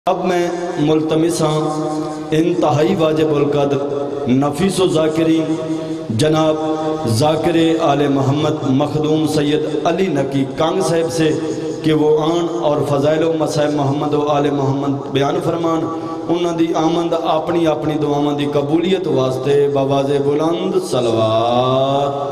اب میں ملتمس ہاں انتہائی واجب القدر نفیس و ذاکری جناب ذاکر آل محمد مخدوم سید علی نقی کانگ صاحب سے کہ وہ آن اور فضائل و مسائب محمد و آل محمد بیان فرمان انہاں دی آمد اپنی اپنی دعاواں دی قبولیت واسطے بواز بلند صلوات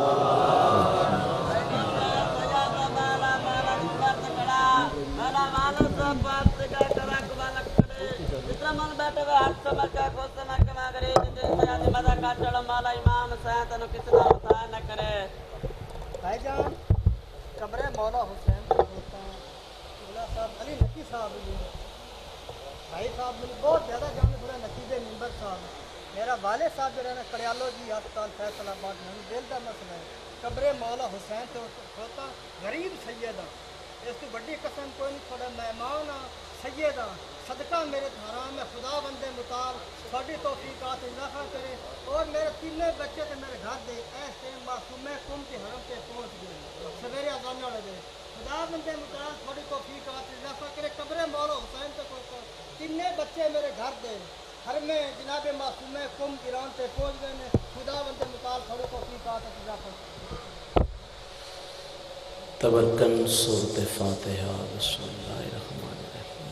بھائی جان قبر مولا حسین کا ہوتا مولا صاحب علی نقی صاحب بھائی صاحب مجھے بہت زیادہ جانے بڑا نقیب ممبر صاحب میرا والد صاحب جو رہنا کڑیالو جی ہسپتال فیصل آباد میں دل کا مسئلہ ہے قبر مولا حسین تو ہوتا غریب سیدہ اس کی بڑی قسم کوئی نہیں تھوڑا مہمان سیدہ صدقہ میرے حرام میں خدا بندے مطال تھوڑی توفیقات اضافہ کرے اور میرے تینوں بچے تو میرے گھر دے ایسے معصوم کم کے حرم پہ پہنچ گئے سویرے اذان والے دے خدا بندے مطال تھوڑی توفیقات اضافہ کرے قبر مولا حسین تک تینوں بچے میرے گھر دے حرم میں جناب معصوم کم ایران پہ پہنچ گئے ہیں خدا بندے مطال تھوڑی توفیقات اضافہ تبرکن سورۃ فاتحہ بسم اللہ الرحمن الرحیم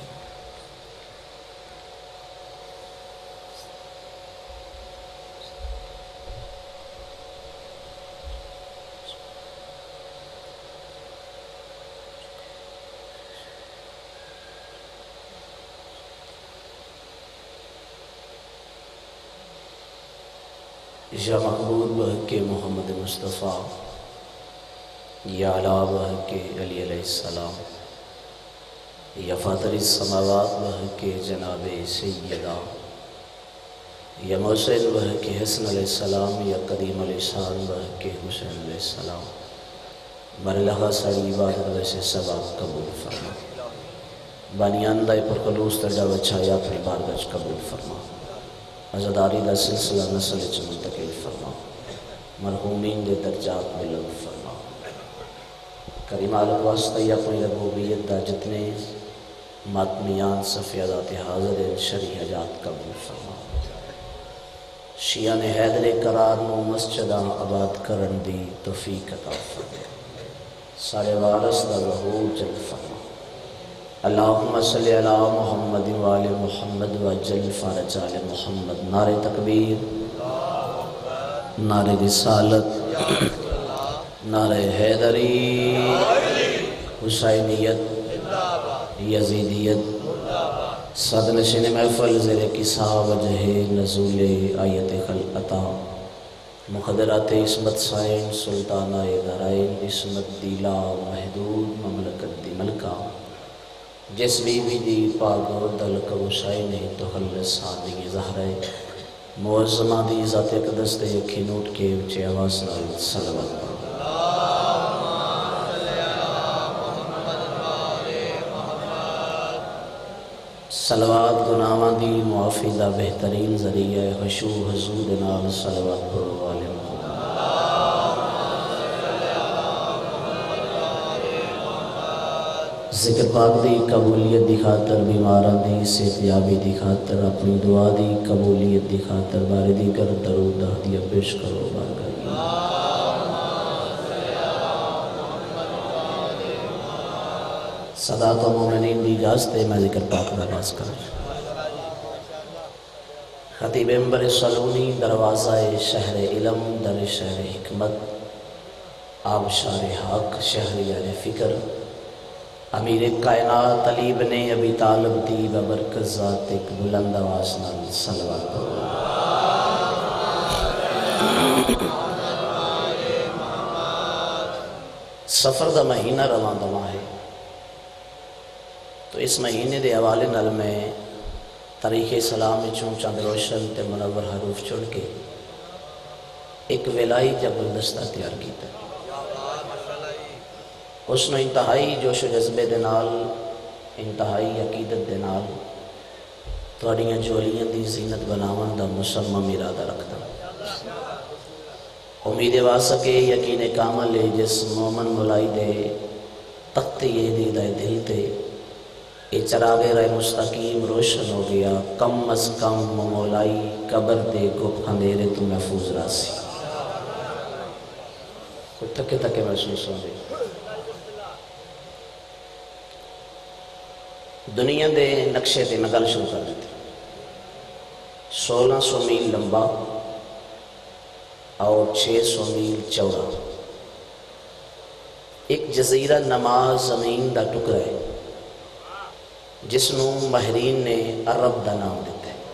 یا محبوب بحق محمد مصطفیٰ یا علا بحق علی علیہ السلام یا فاطر السماوات بحق جناب سیدہ یا محسن بحق حسن علیہ السلام یا قدیم علیہ السلام بحق حسین علیہ السلام برلغہ ساری عبادت ویسے ثواب قبول فرما بانیاندہ پر خلوص ترجا وچھایا اپنی بارگاہ قبول فرما عزداری دا سلسلہ نسل چ منتقل فرما مرحومین دے درجات بلند فرما کریم عالم واسطہ یا اپنی ربوبیت دا جتنے ماتمیان صفیادات حاضر شرعی حجات قبول فرما شیعان حیدر قرار نو مسجداں آباد کرن دی توفیق عطا فرما سارے وارث دا ظہور جل فرما اللہم صلی علی محمد وآل محمد وجل فرج آل محمد نعرہ تکبیر نعرہ رسالت نعرہ حیدری حسینیت یزیدیت صدنشین محفل زیر کسا وجہ نزول آیت خلقتا مخدرات عصمت سائن سلطانہ درائن عصمت دیلا محدود مملکت دی ملکہ جس بی بی دی پاگو دل کبوشائی نے تو خلصان دی زہرہ معظمہ دی ذات اقدس دے یکی نوٹ کے اچھے آواز نال صلوات پڑھ صلوات گناہاں دی معافی دا بہترین ذریعہ خشوع حضور نال صلوات پڑھو والے ذکر پاک دی قبولیت دی خاطر بیماران دی صحتیابی دی خاطر اپنی دعا دی قبولیت دی خاطر بارے دی گر درود ہدیہ پیش کرو بارگاہ صدات و مومنین دی اجازت میں ذکر پاک کا آغاز کروں خطیب منبر سلونی دروازہ شہر علم در شہر حکمت آبشار حق شہریار فکر امیر کائنات علی بن ابی طالب دی ببرکت ذات ایک بلند آواز نال صلوات پڑھو سفر دا مہینہ روان دواں ہے تو اس مہینے دے حوالے نال میں تاریخ اسلام چوں چند روشن تے منور حروف چڑھ کے ایک ولائی جبردستہ تیار کیتا ہے اس نے انتہائی جوش و جذبے دے نال انتہائی عقیدت دے نال توڑیاں جولیاں دی زینت بناون دا مسمم ارادہ رکھتا امید واسکے یقین کامل جس مومن ملائی دے تخت یہ دی دے دل تے یہ چراغ رائے مستقیم روشن ہو گیا، کم از کم مولائی قبر دے گپ اندھیرے تو محفوظ راسی کوئی تھکے تھکے محسوس ہوں گے۔ دنیا دے نقشے تے میں گل شروع کر دیتی، 1600 میل لمبا اور 600 میل چوڑا ایک جزیرہ نما زمین دا ٹکڑا ہے جس نو ماہرین نے عرب دا نام دیتا ہے۔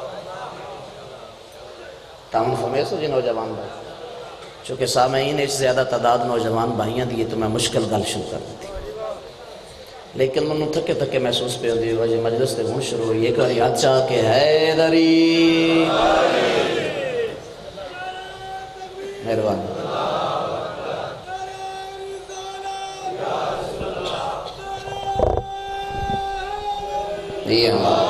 تاہم فمیس ہو جی نوجوان بھائی، چونکہ سامعین اس زیادہ تعداد نوجوان بھائیاں دیئے تو میں مشکل گل شروع کر دیتی، لیکن منو تھکے تھکے محسوس پہ ہوتی ہے۔ مجلس تے ہون شروع ہوئی ایک واری اچھا کہ حیدری مہربانی۔ یہ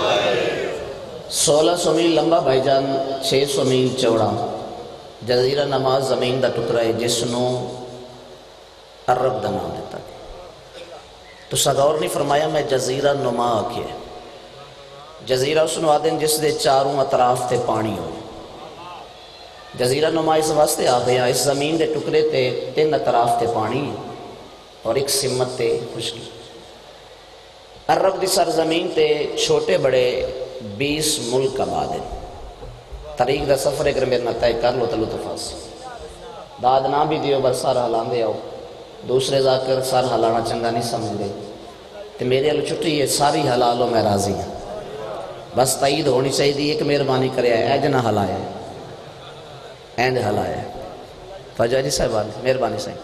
1600 میل لمبا بھائی جان، 600 میل چوڑا جزیرہ نما زمین دا ٹکڑا ہے جس نو عرب دا نام دیتا ہے۔ تو غور نہیں فرمایا میں جزیرہ نما آکھے، جزیرہ اس نو آدھیں جس دے چاروں اطراف تے پانی ہو۔ جزیرہ نما اس واسطے آگیا اس زمین دے ٹکڑے تے 3 اطراف تے پانی اور ایک سمت تے خشکی۔ عرب دی سرزمین تے چھوٹے بڑے 20 ملک آباد ہیں۔ طریق دا سفر اگر میرے نہ طے کر لو تو لطف حاصل، داد نہ بھی دیو بس سر ہلان دے آؤ، دوسرے ذاکر سر ہلانا چنگا نہیں سمجھ دے تو میرے علی چھٹی ہے ساری حلالوں میں راضی ہیں، بس تائید ہونی چاہیے ایک مہربانی کرے آئے ایج نہ ہلایا ہے اینڈ ہلایا ہے۔ فجوہ جی صاحب مہربانی صاحب،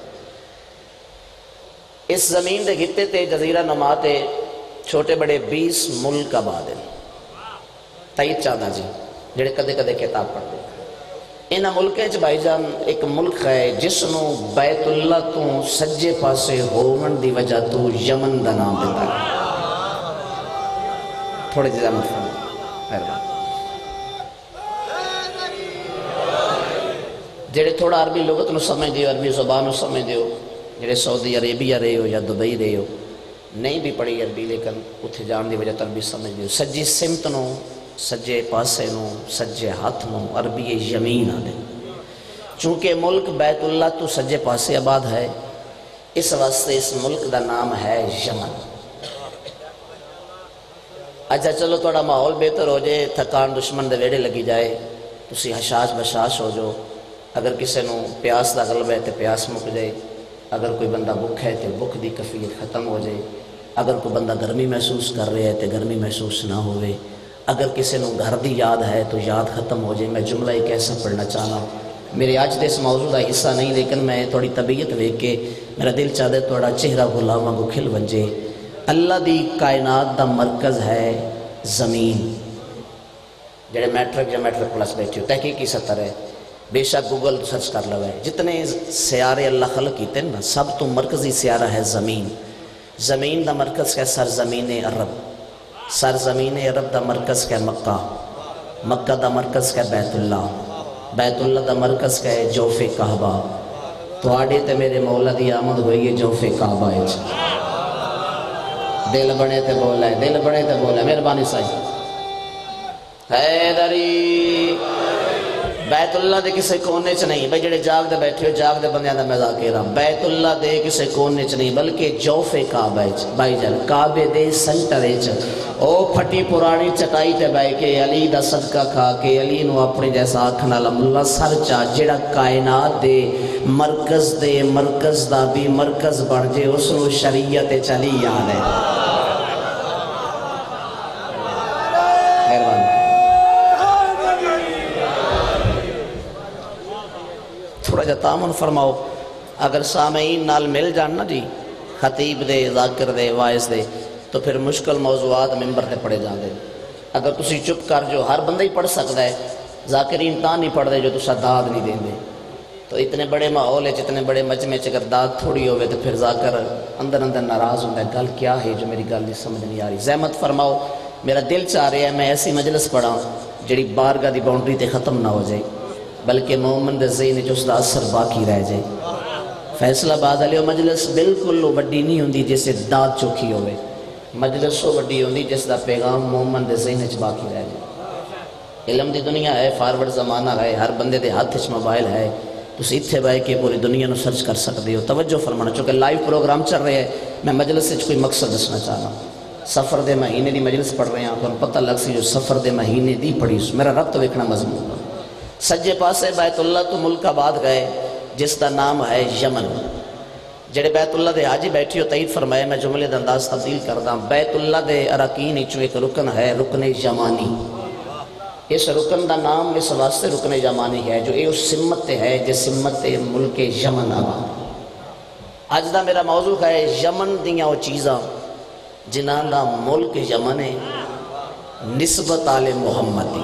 اس زمین دے گھتے تے جزیرہ نما تے چھوٹے بڑے 20 ملک آباد ہیں۔ تائید چاہتا جی جڑے کدے کدے کتاب پڑھ دے انہا ملکیں چ بھائی جان ایک ملک ہے جس نو بیت اللہ تو سجے پاسے ہون دی وجہ تو یمن دا نام دیتا ہے۔ تھوڑے جزا مفہوم مہربان جڑے تھوڑا عربی لغت نو سمجھ دیو، عربی زبان نو سمجھ دیو، جڑے سعودی عربیہ رہے ہو یا دبئی رہے ہو، نہیں بھی پڑھی عربی لیکن اتھے جان دی وجہ تر بھی سمجھ دیو۔ سجی سمت نو، سجے پاسے نو، سجے ہاتھ نو عربی یمین آدھے، چونکہ ملک بیت اللہ تو سجے پاسے آباد ہے اس واسطے اس ملک دا نام ہے یمن۔ اچھا چلو تھوڑا ماحول بہتر ہو جائے، تھکان دشمن دے ویڑے لگی جائے، تسی حشاش بشاش ہو جو، اگر کسے نو پیاس دا غلبہ ہے تو پیاس مک جائے، اگر کوئی بندہ بھوک ہے تو بھوک دی کیفیت ختم ہو جائے، اگر کوئی بندہ گرمی محسوس کر رہے ہے تو گرمی محسوس نہ ہوئے، اگر کسی نو گھر دی یاد ہے تو یاد ختم ہو جائے۔ میں جملہ ایک ایسا پڑھنا چاہنا، میرے آج دے اس موضوع دا حصہ نہیں لیکن میں تھوڑی طبیعت ویکھ کے میرا دل چاہتا ہے تھوڑا چہرہ غلاماں کو کھل ونجے۔ اللہ دی کائنات دا مرکز ہے زمین۔ جڑے میٹرک یا میٹرک پلس بیٹھے ہو تحقیقی سطر ہے، بے شک گوگل سرچ کر لو ہے، جتنے سیارے اللہ خلق کیتے ہیں نا سب تو مرکزی سیارہ ہے زمین۔ زمین دا مرکز ہے سرزمین عرب، سرزمین عرب دا مرکز ہے مکہ، مکہ دا مرکز ہے بیت اللہ، بیت اللہ دا مرکز ہے جوف کعبہ۔ تو آڑے تے میرے مولا دی آمد ہوئی ہے جوف کعبہ ہے، دل بنے تے بولا ہے، دل بنے تے بولا ہے، مہربانی صاحب حیدری۔ بیت اللہ دے کسے کونے چ نہیں، بھئی جڑے جاگ دے بیٹھے ہو جاگ دے بندیاں دا مزاق کہہ رہا، بیت اللہ دے کسے کونے چ نہیں بلکہ جوف کعبہ ہے بھائی جان، کعبے دے سنٹر ہے۔ او پھٹی پرانی چٹائی تے بھائی کے علی دا صدقہ کھا کے علی نو اپنے جیسا آکھنا اللہ سر چاہ جڑا کائنات دے مرکز دا بھی مرکز بڑھ جے اس نو شریعت چلی یاد ہے۔ تھوڑا جا تامن فرماؤ، اگر سامعین نال مل جاننا جی خطیب دے، ذاکر دے، وائز دے تو پھر مشکل موضوعات ممبر تے پڑھے جاندے۔ اگر تسی چپ کر جو ہر بندہ ہی پڑھ سکتا ہے، ذاکرین تاں نہیں پڑھ دے جو تسا داد نہیں دیں دے، تو اتنے بڑے ماحول ہے جتنے بڑے مجمع اگر داد تھوڑی ہوئے تو پھر ذاکر اندر ناراض ہوتا ہے، گل کیا ہے جو میری گل نہیں سمجھ نہیں آ رہی۔ زحمت فرماؤ، میرا دل چاہ رہا ہے میں ایسی مجلس پڑھا جڑی بارگاہ دی باؤنڈری تے ختم نہ ہو جائے بلکہ مومن دے ذہن جو اس دا اثر باقی رہ جائے۔ فیصلہ آباد علیہ مجلس بالکل وڈی نہیں ہوندی جیسے داد چوکھی ہوئے، مجلس سو وڈی ہوندی جس دا پیغام مومن دے ذہن وچ باقی رہ جائے۔ علم دی دنیا ہے، فارورڈ زمانہ ہے، ہر بندے دے ہاتھ وچ موبائل ہے، تسی اتھے بہ کے پوری دنیا نو سرچ کر سکتے ہو۔ توجہ فرمانا، چونکہ لائیو پروگرام چل رہے ہیں، میں مجلس وچ کوئی مقصد دسنا چاہ رہا ہوں۔ سفر دے مہینے دی مجلس پڑھ رہے ہیں، تو پتہ لگ سی جو سفر دے مہینے دی پڑھی، میرا رب تو ویکھنا مضمون۔ سجے پاسے بیت اللہ تو ملک آباد گئے جس دا نام ہے یمن۔ جڑے بیت اللہ دے حاجی بیٹھی ہو تائید فرمایا، میں جملے دا انداز تبدیل کردہ، بیت اللہ دے اراکین وچوں ایک رکن ہے، رکن یمانی۔ اس رکن دا نام اس واسطے رکن یمانی ہے جو یہ سمت ہے جس سمت ملک یمن آباد۔ اج دا میرا موضوع ہے یمن دیاں وہ چیزاں جنہاں دا ملک یمن ہے، نسبت آل محمد دی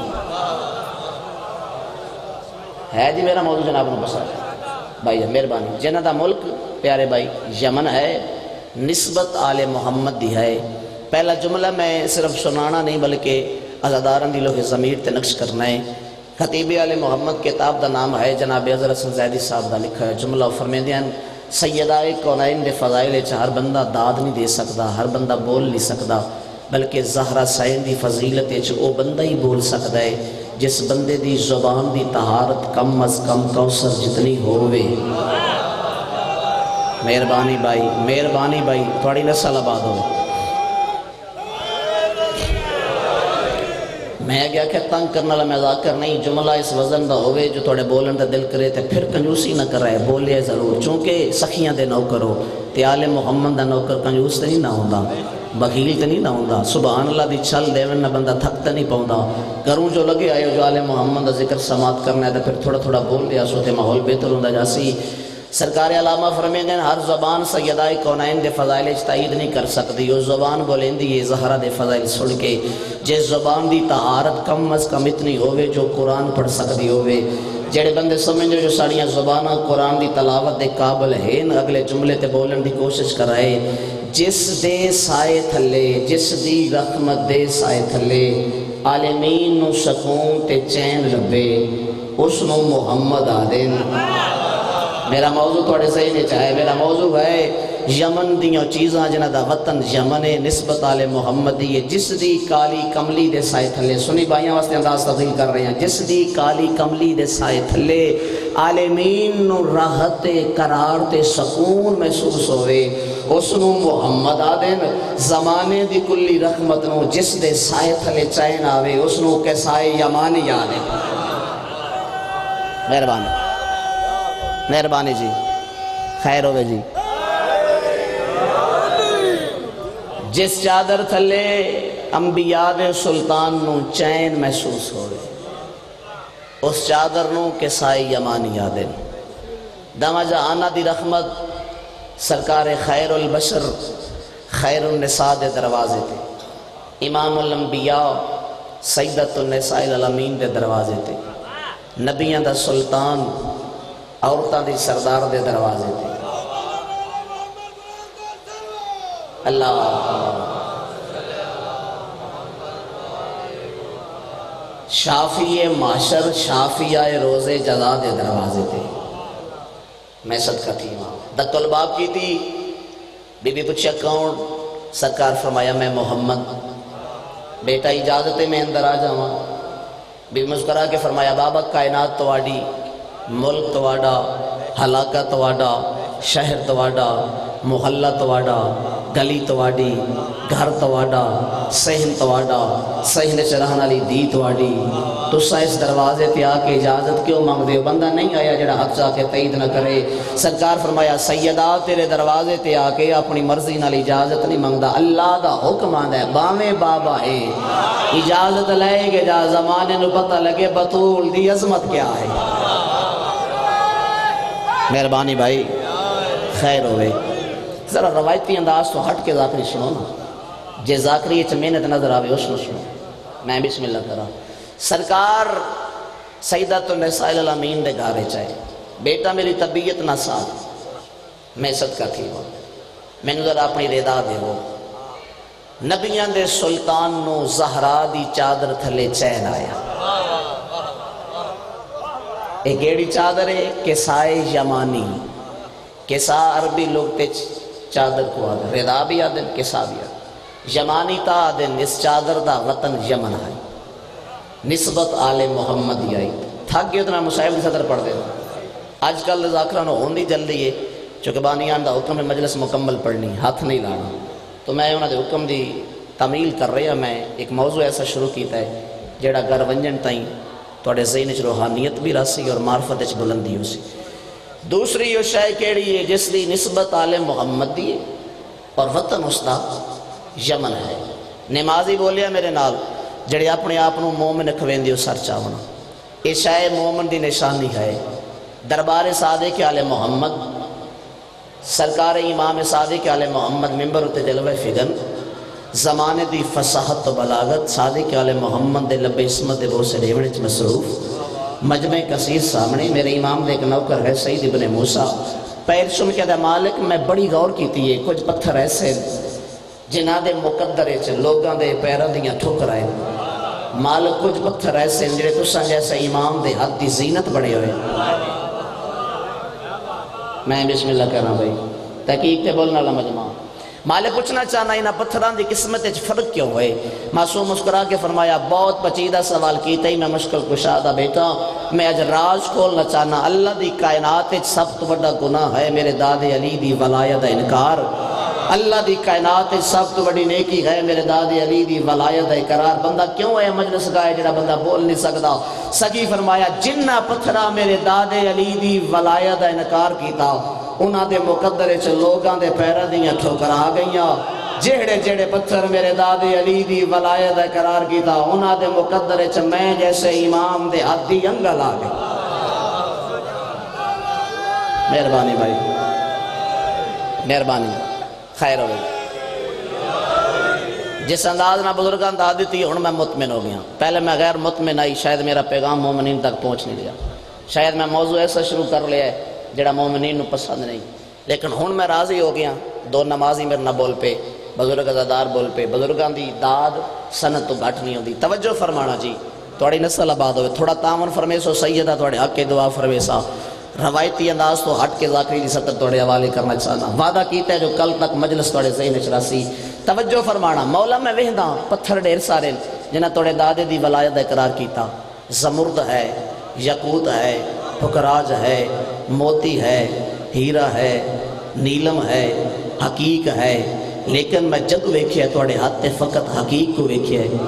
ہے۔ جی میرا موضوع جناب نے پسند بھائی مہربانی، جنہاں دا ملک پیارے بھائی یمن ہے، نسبت آل محمد دی ہے۔ پہلا جملہ میں صرف سنانا نہیں بلکہ ازاداران دی لوگ ضمیر تے نقش کرنا ہے۔ خطیب آل محمد کتاب دا نام ہے، جناب حضرت حسن زیدی صاحب دا لکھا ہے۔ جملہ فرمیندے ہیں سیدہ کونین دے فضائل چ ہر بندہ داد نہیں دے سکتا، ہر بندہ بول نہیں سکتا، بلکہ زہرا سائن دی فضیلت چ او بندہ ہی بول سکتا ہے جس بندے دی زبان دی طہارت کم از کم کوثر جتنی ہووے۔ مہربانی بھائی تھوڑی نسل آباد ہو۔ میں گیا کہ تنگ کرنا والا مذاق کر نہیں، جملہ اس وزن دا ہوئے جو تھوڑے بولن دا دل کرے تے پھر کنجوسی نہ کر رہے، بولے ضرور، چونکہ سخیاں دے نوکر ہو تے آل محمد دا نوکر کنجوس تے نہیں نہ ہوندا، بخیل تے نہیں نہ ہوندا، سبحان اللہ دی چھل دیون نہ بندہ تھک تے نہیں پاؤندا۔ کروں جو لگے آئے جو آل محمد دا ذکر سماعت کرنا ہے تے پھر تھوڑا تھوڑا بول لیا سو تے ماحول بہتر ہوندا جاسی۔ سرکار علامہ فرمیندے ہیں ہر زبان سیدہ کونین دے فضائل تائید نہیں کر سکتی، وہ زبان بولیندی ہے زہرا دے فضائل سن کے، جس زبان دی طہارت کم از کم اتنی ہوئے جو قرآن پڑھ سکتی ہوئے۔ جڑے بندے سمجھو جو ساڑیاں زبانہ قرآن دی تلاوت دے قابل ہے، اگلے جملے تے بولن دی کوشش کرائے۔ جس دے سائے تھلے، جس دی رحمت دے سائے تھلے عالمین نو سکون تے چین لبے، اس نو محمد آدن۔ میرا موضوع تھوڑے صحیح نہیں چاہے، میرا موضوع ہے یمن دیاں چیزاں جنہ دا وطن یمن ہے، نسبت آل محمد دی ہے، جس دی کالی کملی دے سائے تھلے، سنی بھائیاں واسطے انداز تبدیل کر رہے ہیں، جس دی کالی کملی دے سائے تھلے عالمین نو راحت قرار تے سکون محسوس ہوئے، اس نو محمد آدن۔ زمانے دی کلی رحمت نو جس دے سائے تھلے چین آوے، اس نو کے سائے یمانی آدن۔ مہربانی جی، خیر ہوئے جی۔ جس چادر تھلے انبیاء دے سلطان نو چین محسوس ہوئے، اس چادر نو کے سائے یمانی آدن۔ دما جہانہ دی رحمت سرکار خیر البشر خیر النساء دے دروازے تے، امام الانبیاء سیدت النساء العالمین دے دروازے تے، نبیان دا سلطان عورتاں دی سردار دے دروازے تے۔ اللہ شافی معاشر شافیہ روز جزا دے دروازے تے۔ میں صدقہ تھی وہاں دت الباب کی تھی، بی بی پوچھا کون؟ سرکار فرمایا میں محمد۔ بیٹا اجازت ہے میں اندر آ جاواں؟ بی بی مسکرا کے فرمایا بابا کائنات تواڈی، ملک تواڈا، علاقہ تواڈا، شہر تواڈا، محلہ تواڈا، گلی تواڈی، گھر تواڈا، صحن تواڈا، صحن چ رہن والی دھی تواڈی، تساں اس دروازے تے آ کے اجازت کیوں مانگدے ہو؟ بندہ نہیں آیا جڑا حق جا کے تائید نہ کرے۔ سرکار فرمایا سیدہ تیرے دروازے تے آ کے اپنی مرضی نال اجازت نہیں مانگدا، اللہ دا حکم آندا ہے باویں بابا ہے اجازت لے کے جا، زمانے نو پتہ لگے بطول دی عظمت کیا ہے۔ مہربانی بھائی، خیر ہوئے۔ ذرا روایتی انداز تو ہٹ کے ذاکری سنو نا، جے ذاکری اچھ محنت نظر آوے اس نے سنو۔ میں بسم اللہ کرا۔ سرکار سیدۃ النساء العالمین دے گھارے چاہے، بیٹا میری طبیعت نہ ساتھ، میں صدقہ تھی ہوں، میں نے ذرا اپنی رضا دے ہو۔ نبیان دے سلطان نو زہرا دی چادر تھلے چین آیا۔ ایک گیڑی چادر ہے کسائے یمانی، کسا عربی لوگ تے چادر کو آدھر، رضا بھی آدھر، کسا بھی آدھر۔ یمانی تا دے نس چادر دا وطن یمن ہے نسبت آل محمد آئی تھک گئے اتنا مصاحب کی صدر پڑھ دے آج کل ذاکرانو ہوندی جلدی ہے چونکہ بانیان دا حکم مجلس مکمل پڑھنی ہاتھ نہیں لانا تو میں انہوں دے حکم دی تعمیل کر رہا میں ایک موضوع ایسا شروع کیتا ہے جیڑا گھر ونجن تائیں توڑے ذہن چ روحانیت بھی راسی اور معرفت چ بلندی ہو سی دوسری یہ شے کیڑی ہے جس دی نسبت آل محمد دی اور وطن اس دا یمن ہے نمازی بولیا میرے نال جڑے اپنے آپ مومن کھویندی ہو سر چاونا یہ شے مومن دی نشانی ہے دربار صادق آل محمد سرکار امام صادق آل محمد ممبر تے جلوہ فگن زمانے دی فصاحت و بلاغت صادق آل محمد دے لب اسمت دے بہت سے ڈیوڑے چ مصروف مجمع کثیر سامنے میرے امام دے ایک نوکر ہے سید ابن موسیٰ پیر چم کے دے مالک میں بڑی غور کیتی ہے کچھ پتھر ایسے جنہ دے مقدرے چ لوگاں دے پیروں دیاں ٹھوکر آئے مالک کچھ پتھر ایسے جڑے تساں جیسے امام دے حد دی زینت بڑے ہوئے میں بسم اللہ کہنا بھائی تحقیق تے بولنا اللہ مجمع مالک پوچھنا چاہنا انہا پتھران دی قسمت فرق کیوں ہوئے معصوم مسکرا کے فرمایا بہت پچیدہ سوال کیتا ہی میں مشکل کشادہ بیٹا میں اج راز کھولنا چاہنا اللہ دی کائنات سب تو بڑا گناہ ہے میرے داد علی دی ولایت انکار اللہ دی کائنات سب تو بڑی نیکی ہے میرے داد علی دی ولایت اقرار بندہ کیوں ہے مجلس گائے جڑا بندہ بول نہیں سکتا سکی فرمایا جنہ پتھرہ میرے داد علی دی ولایت انکار کیتا انہاں دے مقدرے چ لوگاں دے پیرہ دیاں ٹھوکر آ گئیاں جہڑے جہڑے پتھر میرے داد علی دی ولایت اقرار کیتا انہاں دے مقدرے چ میں جیسے امام دے عدی انگل آ گئی مہربانی بھائی مہربانی خیر ہوئی جس انداز نہ بزرگاں دا دیتی ہن میں مطمئن ہو گیا پہلے میں غیر مطمئن آئی شاید میرا پیغام مومنین تک پہنچ نہیں لیا شاید میں موضوع ایسا شروع کر لیا ہے جڑا مومنین نو پسند نہیں لیکن ہن میں راضی ہو گیا دو نمازی میرے نہ بول پے بزرگ ازادار بول پے بزرگاں دی داد سنت تو گھٹ نہیں ہوندی توجہ فرمانا جی تھوڑی نسل آباد ہوئے تھوڑا تعاون فرمیسو سیدہ تھوڑے حق کے دعا فرمیسا روایتی انداز تو ہٹ کے ذاکری دی سطر توڑے حوالے کرنا چاہنا وعدہ کیتا ہے جو کل تک مجلس توڑے ذہن چراسی توجہ فرمانا مولا میں وہندہ پتھر ڈیر سارے جنہ توڑے دادے دی ولایت اقرار کیتا زمرد ہے یقوت ہے پھکراج ہے موتی ہے ہیرا ہے نیلم ہے حقیق ہے لیکن میں جد ویکھیا توڑے ہاتھ فقط حقیق کو ویکھیا ہے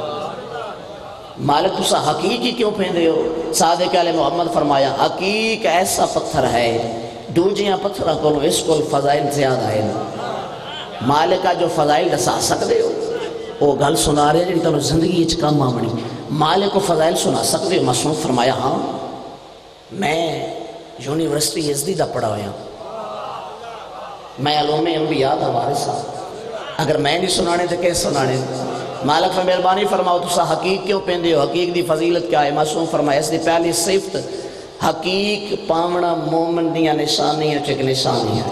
مالک تسا حقیقی کیوں پہندے ہو صادق علیہ محمد فرمایا حقیق ایسا پتھر ہے دوجیاں پتھرہ کو اس کو فضائل زیادہ ہے مالکہ جو فضائل دسا سکتے ہو وہ گل سنا رہے ہیں جنہوں زندگی اچھ کام آمنی مالک کو فضائل سنا سکتے ہو معصوم فرمایا ہاں میں یونیورسٹی یزدی دا پڑھا ہویا میں علوم انبیاء دا وارثہ اگر میں نہیں سنانے تو کیسے سنانے مالک میں مہربانی فرماؤ تسا حقیق کیوں پہندے ہو حقیق دی فضیلت کیا ہے معصوم فرمایا اس دی پہلی صفت حقیق پامنا مومن دیاں نشانیاں چک نشانیاں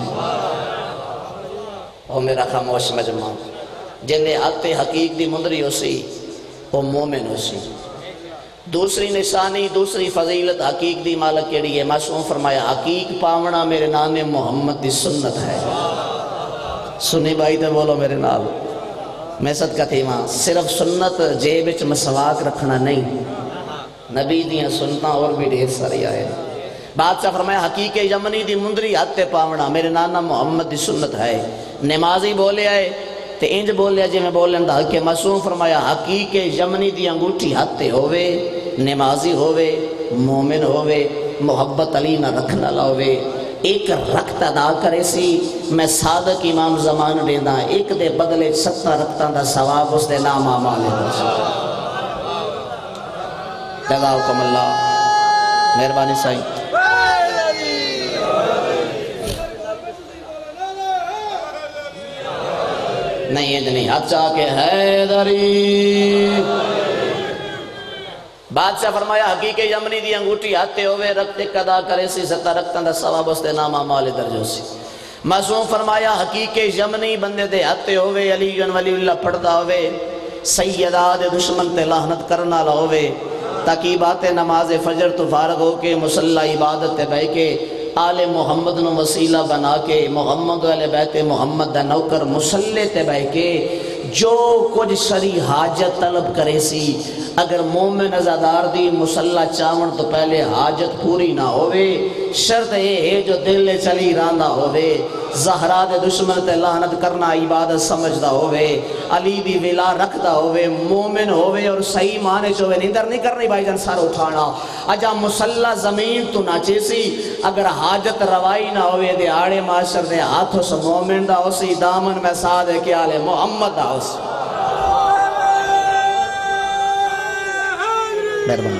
او میرا خاموش مجمع جن دے آتے حقیق دی مندری ہو سی وہ مومن ہو سی دوسری نشانی دوسری فضیلت حقیق دی مالک کیڑی ہے معصوم فرمایا حقیق پامنا میرے نام محمد دی سنت ہے سنی بھائی تے بولو میرے نال میں صدقہ تھی ماں صرف سنت جیب وچ مسواک رکھنا نہیں نبی دیاں سنتاں اور بھی ڈھیر ساری آئے بادشاہ فرمایا حقیق یمنی دی مندری ہاتھ پاونا میرے نانا محمد دی سنت ہے نمازی بولے آئے تے انج بولے جی میں بولن دا کہ معصوم فرمایا حقیق یمنی دی انگوٹھی ہاتھ ہوئے نمازی ہوئے مومن ہوئے محبت علی نہ رکھنا لاؤے ایک رکھت ادا کرے سی میں صادق امام زمان دینا ایک دے بدلے 70 رکھتاں دا ثواب اس دے نام آمالے درشا جزاکم اللہ مہربانی سائیں نہیں یہ نہیں اچھا کہ حیدری بادشاہ فرمایا حقیق یمنی دی انگوٹھی آتے ہوئے رکھتے قدا کرے سی 70 رکھتاں دا ثواب اس دے نام آمال درجو سی معصوم فرمایا حقیق یمنی بندے دے آتے ہوئے علی ولی اللہ پڑھدا ہوئے سیدہ دے دشمن تے لعنت کرنا ہوئے تاکہ باتیں نماز فجر تو فارغ ہو کے مسلح عبادت تے بہ کے آل محمد نو وسیلہ بنا کے محمد علیہ بیت محمد دا نوکر مسلح تے بہ کے جو کچھ شری حاجت طلب کرے سی اگر مومن ازادار دی مسلح چاون تو پہلے حاجت پوری نہ ہوئے شرط یہ ہے جو دل چلی راندہ ہوئے زہرا دے دشمن تے لعنت کرنا عبادت سمجھدا ہوئے علی دی ولا رکھدا ہوئے مومن ہوئے اور صحیح معنی چوئے نیندر نہیں کرنی بھائی جان سار اٹھانا اجا مسلح زمین تو ناچے سی اگر حاجت روائی نہ ہوئے دے آڑے معاشر دے ہاتھوں سے مومن دا اسی دامن میں سادے کے آلے محمد دا اسی مہربانی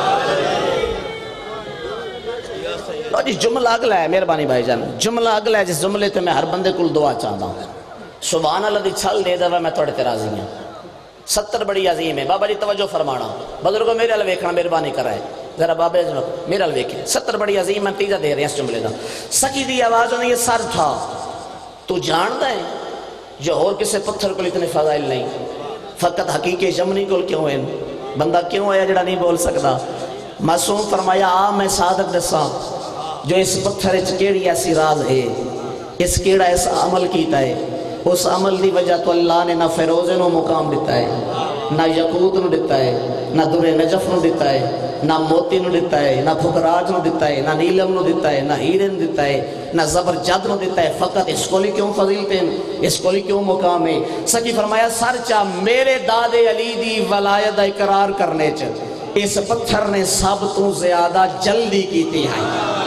جی جملہ اگلا ہے مہربانی بھائی جان جملہ اگلا ہے جس جملے تے میں ہر بندے کل دعا چاہتا ہوں سبحان اللہ دی چھل دے دوا میں توڑے تیرازی ہیں 70 بڑی عظیم ہے بابا جی توجہ فرمانا بزرگوں میرے علیہ ویکھنا مہربانی کر رہے ذرا بابا جی میرے علیہ ویکھیں 70 بڑی عظیم ہے تیجہ دے رہے ہیں اس جملے دا سکی دی آواز ہونے یہ سر تھا تو جان دیں جو اور کسے پتھر کو اتنے فضائل نہیں فقط حقیقی جمنی کل کیوں ہیں بندہ کیوں ہے جڑا نہیں بول سکتا معصوم فرمایا میں صادق دساں جو اس پتھر کیڑی ایسی راز ہے اس کیڑا اس عمل کیتا ہے اس عمل دی وجہ تو اللہ نے نہ فیروزے نو مقام دیتا ہے نہ یقوت نو دیتا ہے نہ در نجف نو دیتا ہے نہ موتی نو دیتا ہے نہ پھکراج نو دیتا ہے نہ نیلم نو دیتا ہے نہ ہیرن دیتا ہے نہ زبرجد نو دیتا ہے فقط اس کو لی کیوں فضیلتے ہیں اس کو لی کیوں مقام ہے سکی فرمایا سرچا میرے داد علی دی ولایت اقرار کرنے چ اس پتھر نے سب تو زیادہ جلدی کیتی ہے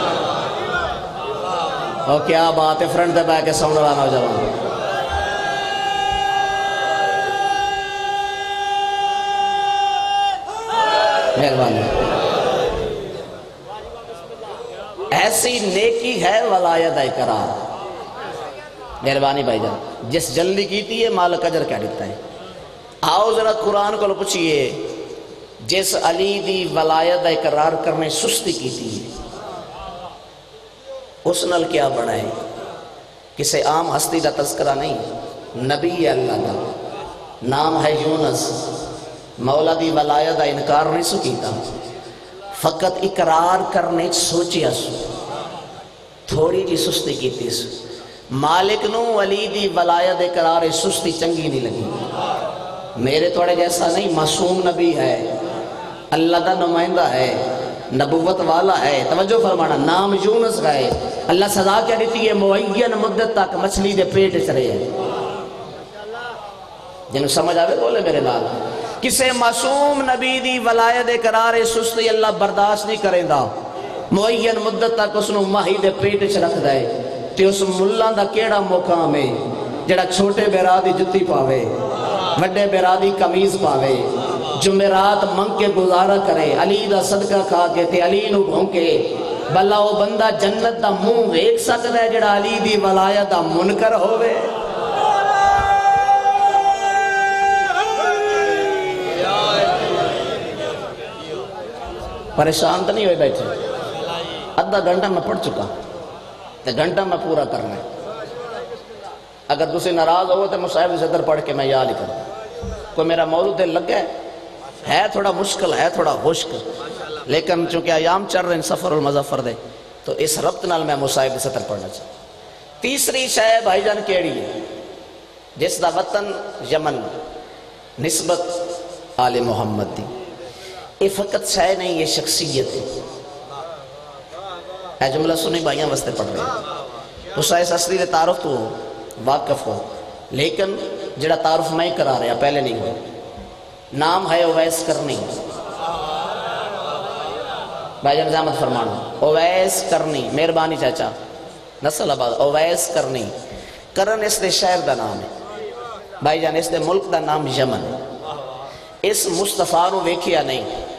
اور کیا بات ہے فرنٹ دے بے کے سونے والا نوجوان مہربانی ایسی نیکی ہے ولایت اقرار مہربانی بھائی جان جس جلدی کیتی ہے مالک اجر کیا دیتا ہے آؤ ذرا قرآن کو پوچھئے جس علی دی ولایت اقرار کرنے سستی کیتی ہے اس نل کیا بڑھا ہے کسے عام ہستی دا تذکرہ نہیں نبی اللہ دا نام ہے یونس مولا دی ولایت دا انکار نہیں سکیتا فقط اقرار کرنے سوچیا سو تھوڑی جی سستی کیتی سو مالک نو علی دی ولایت اقرار سستی چنگی نہیں لگی میرے توڑے جیسا نہیں معصوم نبی ہے اللہ دا نمائندہ ہے نبوت والا ہے توجہ فرمانا نام یونس کا ہے اللہ سزا کیا دیتی ہے معین مدت تک مچھلی دے پیٹ چرے ہے جنہوں سمجھ آوے بولے میرے لال کسے معصوم نبی دی ولایت قرار سستی اللہ برداشت نہیں کریں دا معین مدت تک اس نو ماہی دے پیٹ چ رکھ دے تے اس ملہ دا کیڑا مقام ہے جڑا چھوٹے بیرا دی جتی پاوے وڈے بیرا دی کمیز پاوے جمعرات منگ کے گزارا کرے علی دا صدقہ کھا کے تے علی نو بھونکے بلا وہ بندہ جنت دا منہ ایک سکتا ہے جڑا علی دی ولایت دا منکر ہوئے پریشان تو نہیں ہوئے بیٹھے ادھا گھنٹہ میں پڑھ چکا تے گھنٹہ میں پورا کرنا ہے اگر دوسرے ناراض ہو تو مصاحب صدر پڑھ کے میں یاد لکھوں کوئی میرا موضوع دل لگ گیا ہے تھوڑا مشکل ہے تھوڑا خشک لیکن چونکہ ایام چڑھ رہے ہیں سفر المظفر دے تو اس ربط نال میں مصاحب صدر پڑھنا چاہتا تیسری شے بھائی جان کیڑی ہے جس دا وطن یمن نسبت آل محمد دی یہ فقط شے نہیں یہ شخصیت ہے اے جملہ سنی بھائیاں وستے پڑھ رہے ہیں حسین اصلی دے تعارف تو واقف ہو لیکن جڑا تعارف میں کرا رہا پہلے نہیں ہو نام ہے اویس کرنی بھائی جان زحمت فرمانا اویس کرنی مہربانی چاچا نسل آباد اویس کرنی کرن اس دے شہر دا نام ہے بھائی جان اس دے ملک دا نام یمن اس مصطفیٰ نو ویکھیا نہیں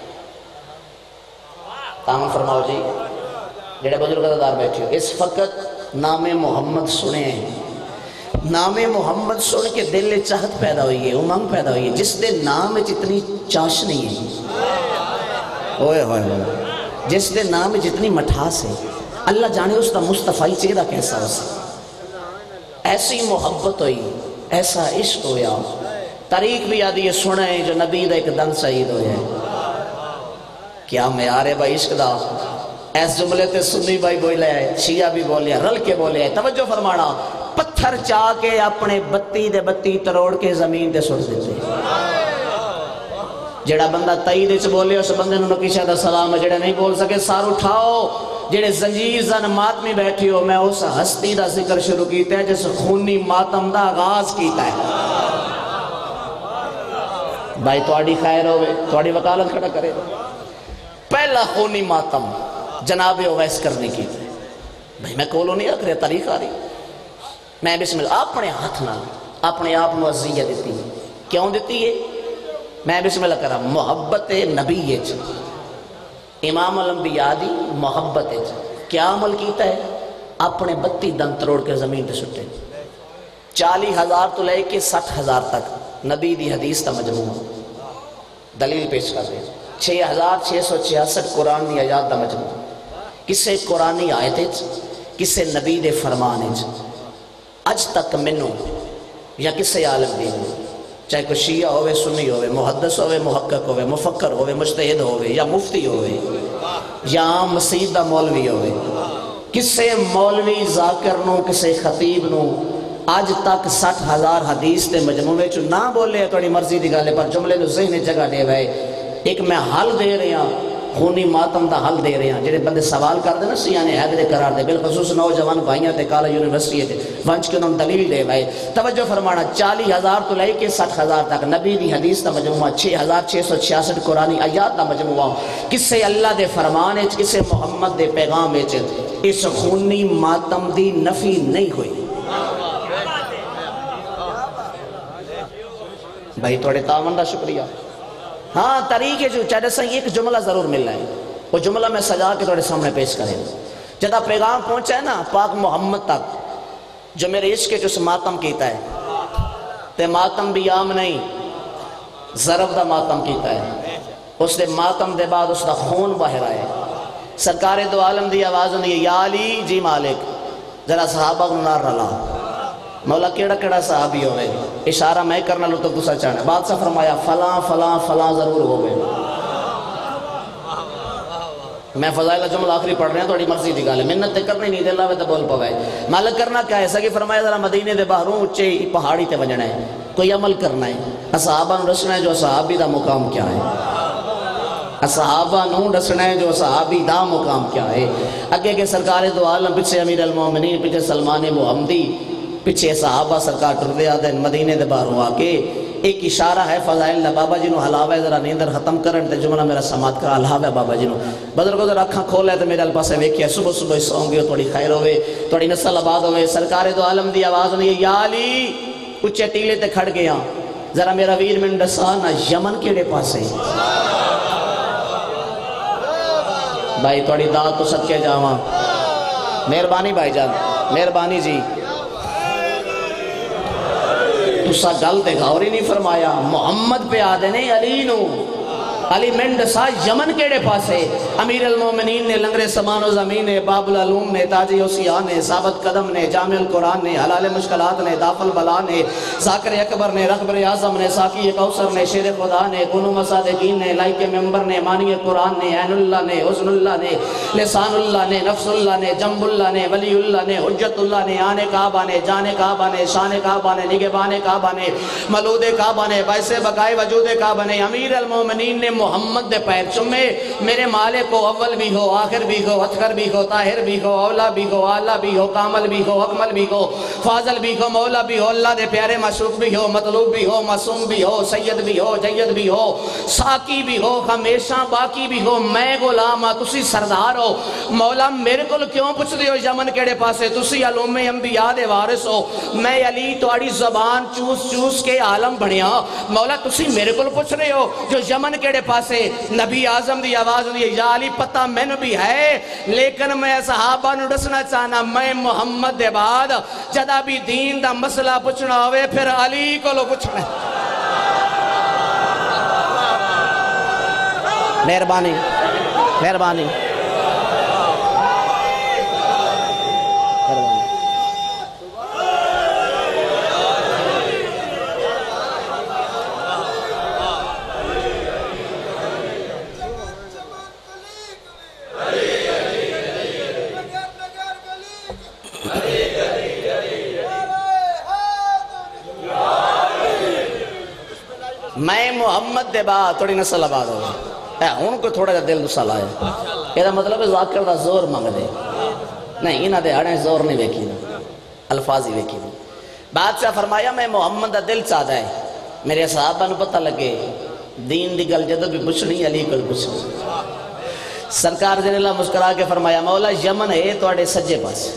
تاہم فرماؤ جی جڑے بزرگ دار بیٹھے ہو اس فقط نام محمد سنے ہیں نام محمد سن کے دل چاہت پیدا ہوئی ہے امنگ پیدا ہوئی ہے جس دے نام جتنی چاش نہیں ہے اوئے ہوئے ہوئے جس دے نام جتنی مٹھاس ہے اللہ جانے اس دا مصطفی چہرہ کیسا ہو سکتا ایسی محبت ہوئی ایسا عشق ہویا تاریخ بھی یادی یہ سنے جو نبی دا ایک دن شہید ہویا ہے کیا معیار ہے بھائی عشق دا ایس جملے تے سنی بھائی بولے ہے شیعہ بھی بولے ہے رل کے بولے ہے توجہ فرمانا پتھر چاہ کے اپنے 32 تروڑ کے زمین تے سٹ دیتے. جڑا بندہ تائید وچ بولے اس بندے نو نقیشہ دا سلام ہے. جڑے نہیں بول سکے سار اٹھاؤ. جڑے زنجیر زن ماتمی بیٹھی ہو، میں اس ہستی دا ذکر شروع کیتا ہے جس خونی ماتم دا آغاز کیتا ہے. بھائی تواڈی خیر ہوئے، تواڈی وکالت کھڑا کرے. پہلا خونی ماتم جناب اویس کرنے کی تھے. بھائی میں کولو نہیں رکھ رہا، تاریخ آ رہی. میں بسم اللہ اپنے ہاتھ نہ اپنے آپ نو عزیت دیتی. کیوں دیتی ہے؟ میں بسم اللہ کرا محبت نبی امام الانبیاء دی محبت. کیا عمل کیتا ہے؟ اپنے 32 دن تروڑ کے زمین تے سٹے. 40,000 تو لے کے 60,000 تک نبی دی حدیث تا مجموعہ دلیل پیش کر رہے. 6,666 قرآن دی آیات دا مجموعہ. کسے قرآنی آیت کسے نبی دے فرمان. اج تک منو یا کسے عالم دین، چاہے کوئی شیعہ ہوئے، سنی ہوئے، محدث ہوئے، محقق ہوئے، مفکر ہوئے، مجتہد ہوئے، یا مفتی ہوئے، یا عام مسجد دا مولوی ہوئے، کسے مولوی ذاکر نو، کسے خطیب نو آج تک 60,000 حدیث دے مجموعے چو نہ بولے توڑی مرضی دی گالے پر جملے نو ذہن جگہ دے وے. ایک میں حل دے رہے ہیں، خونی ماتم دا حل دے رہے ہیں. جڑے بندے سوال کر دے نا سیانے حیدرے قرار دے، بالخصوص نوجوان بھائیاں تے کالا یونیورسٹی تے ونچ کے انہوں دلیل دے وے. توجہ فرمانا 40,000 تو لے کے 60,000 تک نبی دی حدیث دا مجموعہ. 6,666 قرآنی آیات دا مجموعہ. کسے اللہ دے فرمان ہے، کسے محمد دے پیغام ہے. اس خونی ماتم دی نفی نہیں ہوئی. بھائی توڑے تعاون دا شکریہ. ہاں طریقے جو چاہتے سے ایک جملہ ضرور مل رہا ہے، وہ جملہ میں سجا کے توڑے سامنے پیش کریں. جدہ پیغام پہنچا ہے نا پاک محمد تک، جو میرے عشق کے جو سے ماتم کیتا ہے، تے ماتم بھی عام نہیں، ضرب دا ماتم کیتا ہے. اس دے ماتم دے بعد اس دا خون باہر آئے. سرکار دو عالم دی آواز ہوندی ہے یا علی جی مالک. ذرا صحابہ کو نار رلا. مولا کیڑا کیڑا صحابی ہوئے، اشارہ میں کرنا لو تو دوسرا چاہنا. بادشاہ فرمایا فلاں فلاں فلاں ضرور ہوئے. میں فضائل جملہ آخری پڑھ رہے ہیں، توڑی مرضی دی گالے منت تے کرنی نہیں دے اللہ وے تے بول پوائے. مالک کرنا کیا ہے؟ سگی فرمایا ذرا مدینے دے باہروں اچھے پہاڑی تے وجنا ہے، کوئی عمل کرنا ہے. صحابہ نو رسنا ہے جو صحابی دا مقام کیا ہے. صحابہ نو رسنا ہے جو صحابی دا مقام کیا ہے. اگے کے سرکار دو عالم، پیچھے امیر المومنین، پیچھے سلمان محمدی، پیچھے صحابہ سرکار ٹردے آدھے مدینے دے باہروں آکے. ایک اشارہ ہے فضائل اللہ. بابا جی نو حلاوہ ذرا نیندر ختم کرن تے جملہ میرا سماعت کرا. حلاوہ بابا جی نو بدرگو ذرا اکھاں کھول ہے تے میرے الپاسے ویکھیا. صبح صبح سوں گے توڑی خیر ہوئے، توڑی نسل آباد ہوئے. سرکار دو عالم دی آواز ہوئی یا علی. اچھے ٹیلے تے کھڑ گیا. ذرا میرا ویر من ڈسانا یمن کیڑے پاسے. بھائی توڑی داد تو صدقے جاواں. مہربانی بھائی جان، مہربانی جی. تسا گل دے غور ہی نہیں فرمایا. محمد پہ آدھے نے علی نو. علی منڈ سا یمن کیڑے پاسے. امیر المومنین نے لنگر سمان و زمین نے، باب العلوم نے، تاجی اوسیان نے، ثابت قدم نے، جامع القرآن نے، حلال مشکلات نے، داف البلا نے، ذاکر اکبر نے، رخبر اعظم نے، ساقی کوثر نے، شیر خدا نے، کنو مصادقین نے، لائق ممبر نے، مانی قرآن نے، عین اللہ نے، حسن اللہ نے، لسان اللہ نے، نفس اللہ نے، جنب اللہ نے، ولی اللہ نے، حجت اللہ نے، آنے کعبہ نے، جانے کعبہ نے، شان کعبہ نے، نگہبان کعبہ نے، ملود کعبہ نے، باعث بقائے وجود کعبہ نے. امیر المومنین نے محمد دے پیر چمے. میرے مالک کو اول بھی ہو، آخر بھی ہو، اتخر بھی ہو، طاہر بھی ہو، اولا بھی ہو، آلہ بھی ہو، کامل بھی ہو، اکمل بھی ہو، فاضل بھی ہو، مولا بھی ہو، اللہ دے پیارے معشوق بھی ہو، مطلوب بھی ہو، معصوم بھی ہو، سید بھی ہو، جید بھی ہو، ساقی بھی ہو، ہمیشہ باقی بھی ہو. میں غلام ہاں، تسی سردار ہو. مولا میرے کو کیوں پوچھ دے ہو یمن کیڑے پاسے؟ تسی علوم انبیاء دے وارث ہو. میں علی توڑی زبان چوس چوس کے عالم بڑھیا. مولا تسی میرے کو پوچھ رہے ہو جو یمن کیڑے پاسے. نبی اعظم دی آواز ہوئی یا علی پتہ میں بھی ہے، لیکن میں صحابہ نو ڈسنا چاہنا میں محمد دے بعد جدہ بھی دین دا مسئلہ پوچھنا ہوئے پھر علی کو لو پوچھنا. مہربانی مہربانی. محمد دے بعد تھوڑی نسل آباد ہوئے ہوں کوئی تھوڑا جا دل نسل آیا یہ مطلب ہے ذاکر دا زور مانگ دے نہیں انہاں دے ہڑیں زور نہیں ویکھی نا الفاظ ہی ویکھی نا بادشاہ فرمایا میں محمد دا دل چاہتا ہے میرے صحابہ نے پتہ لگے دین دی گل جدو بھی پوچھنی علی کو پوچھنی سرکار جن اللہ مسکرا کے فرمایا مولا یمن ہے توڑے سجے پاس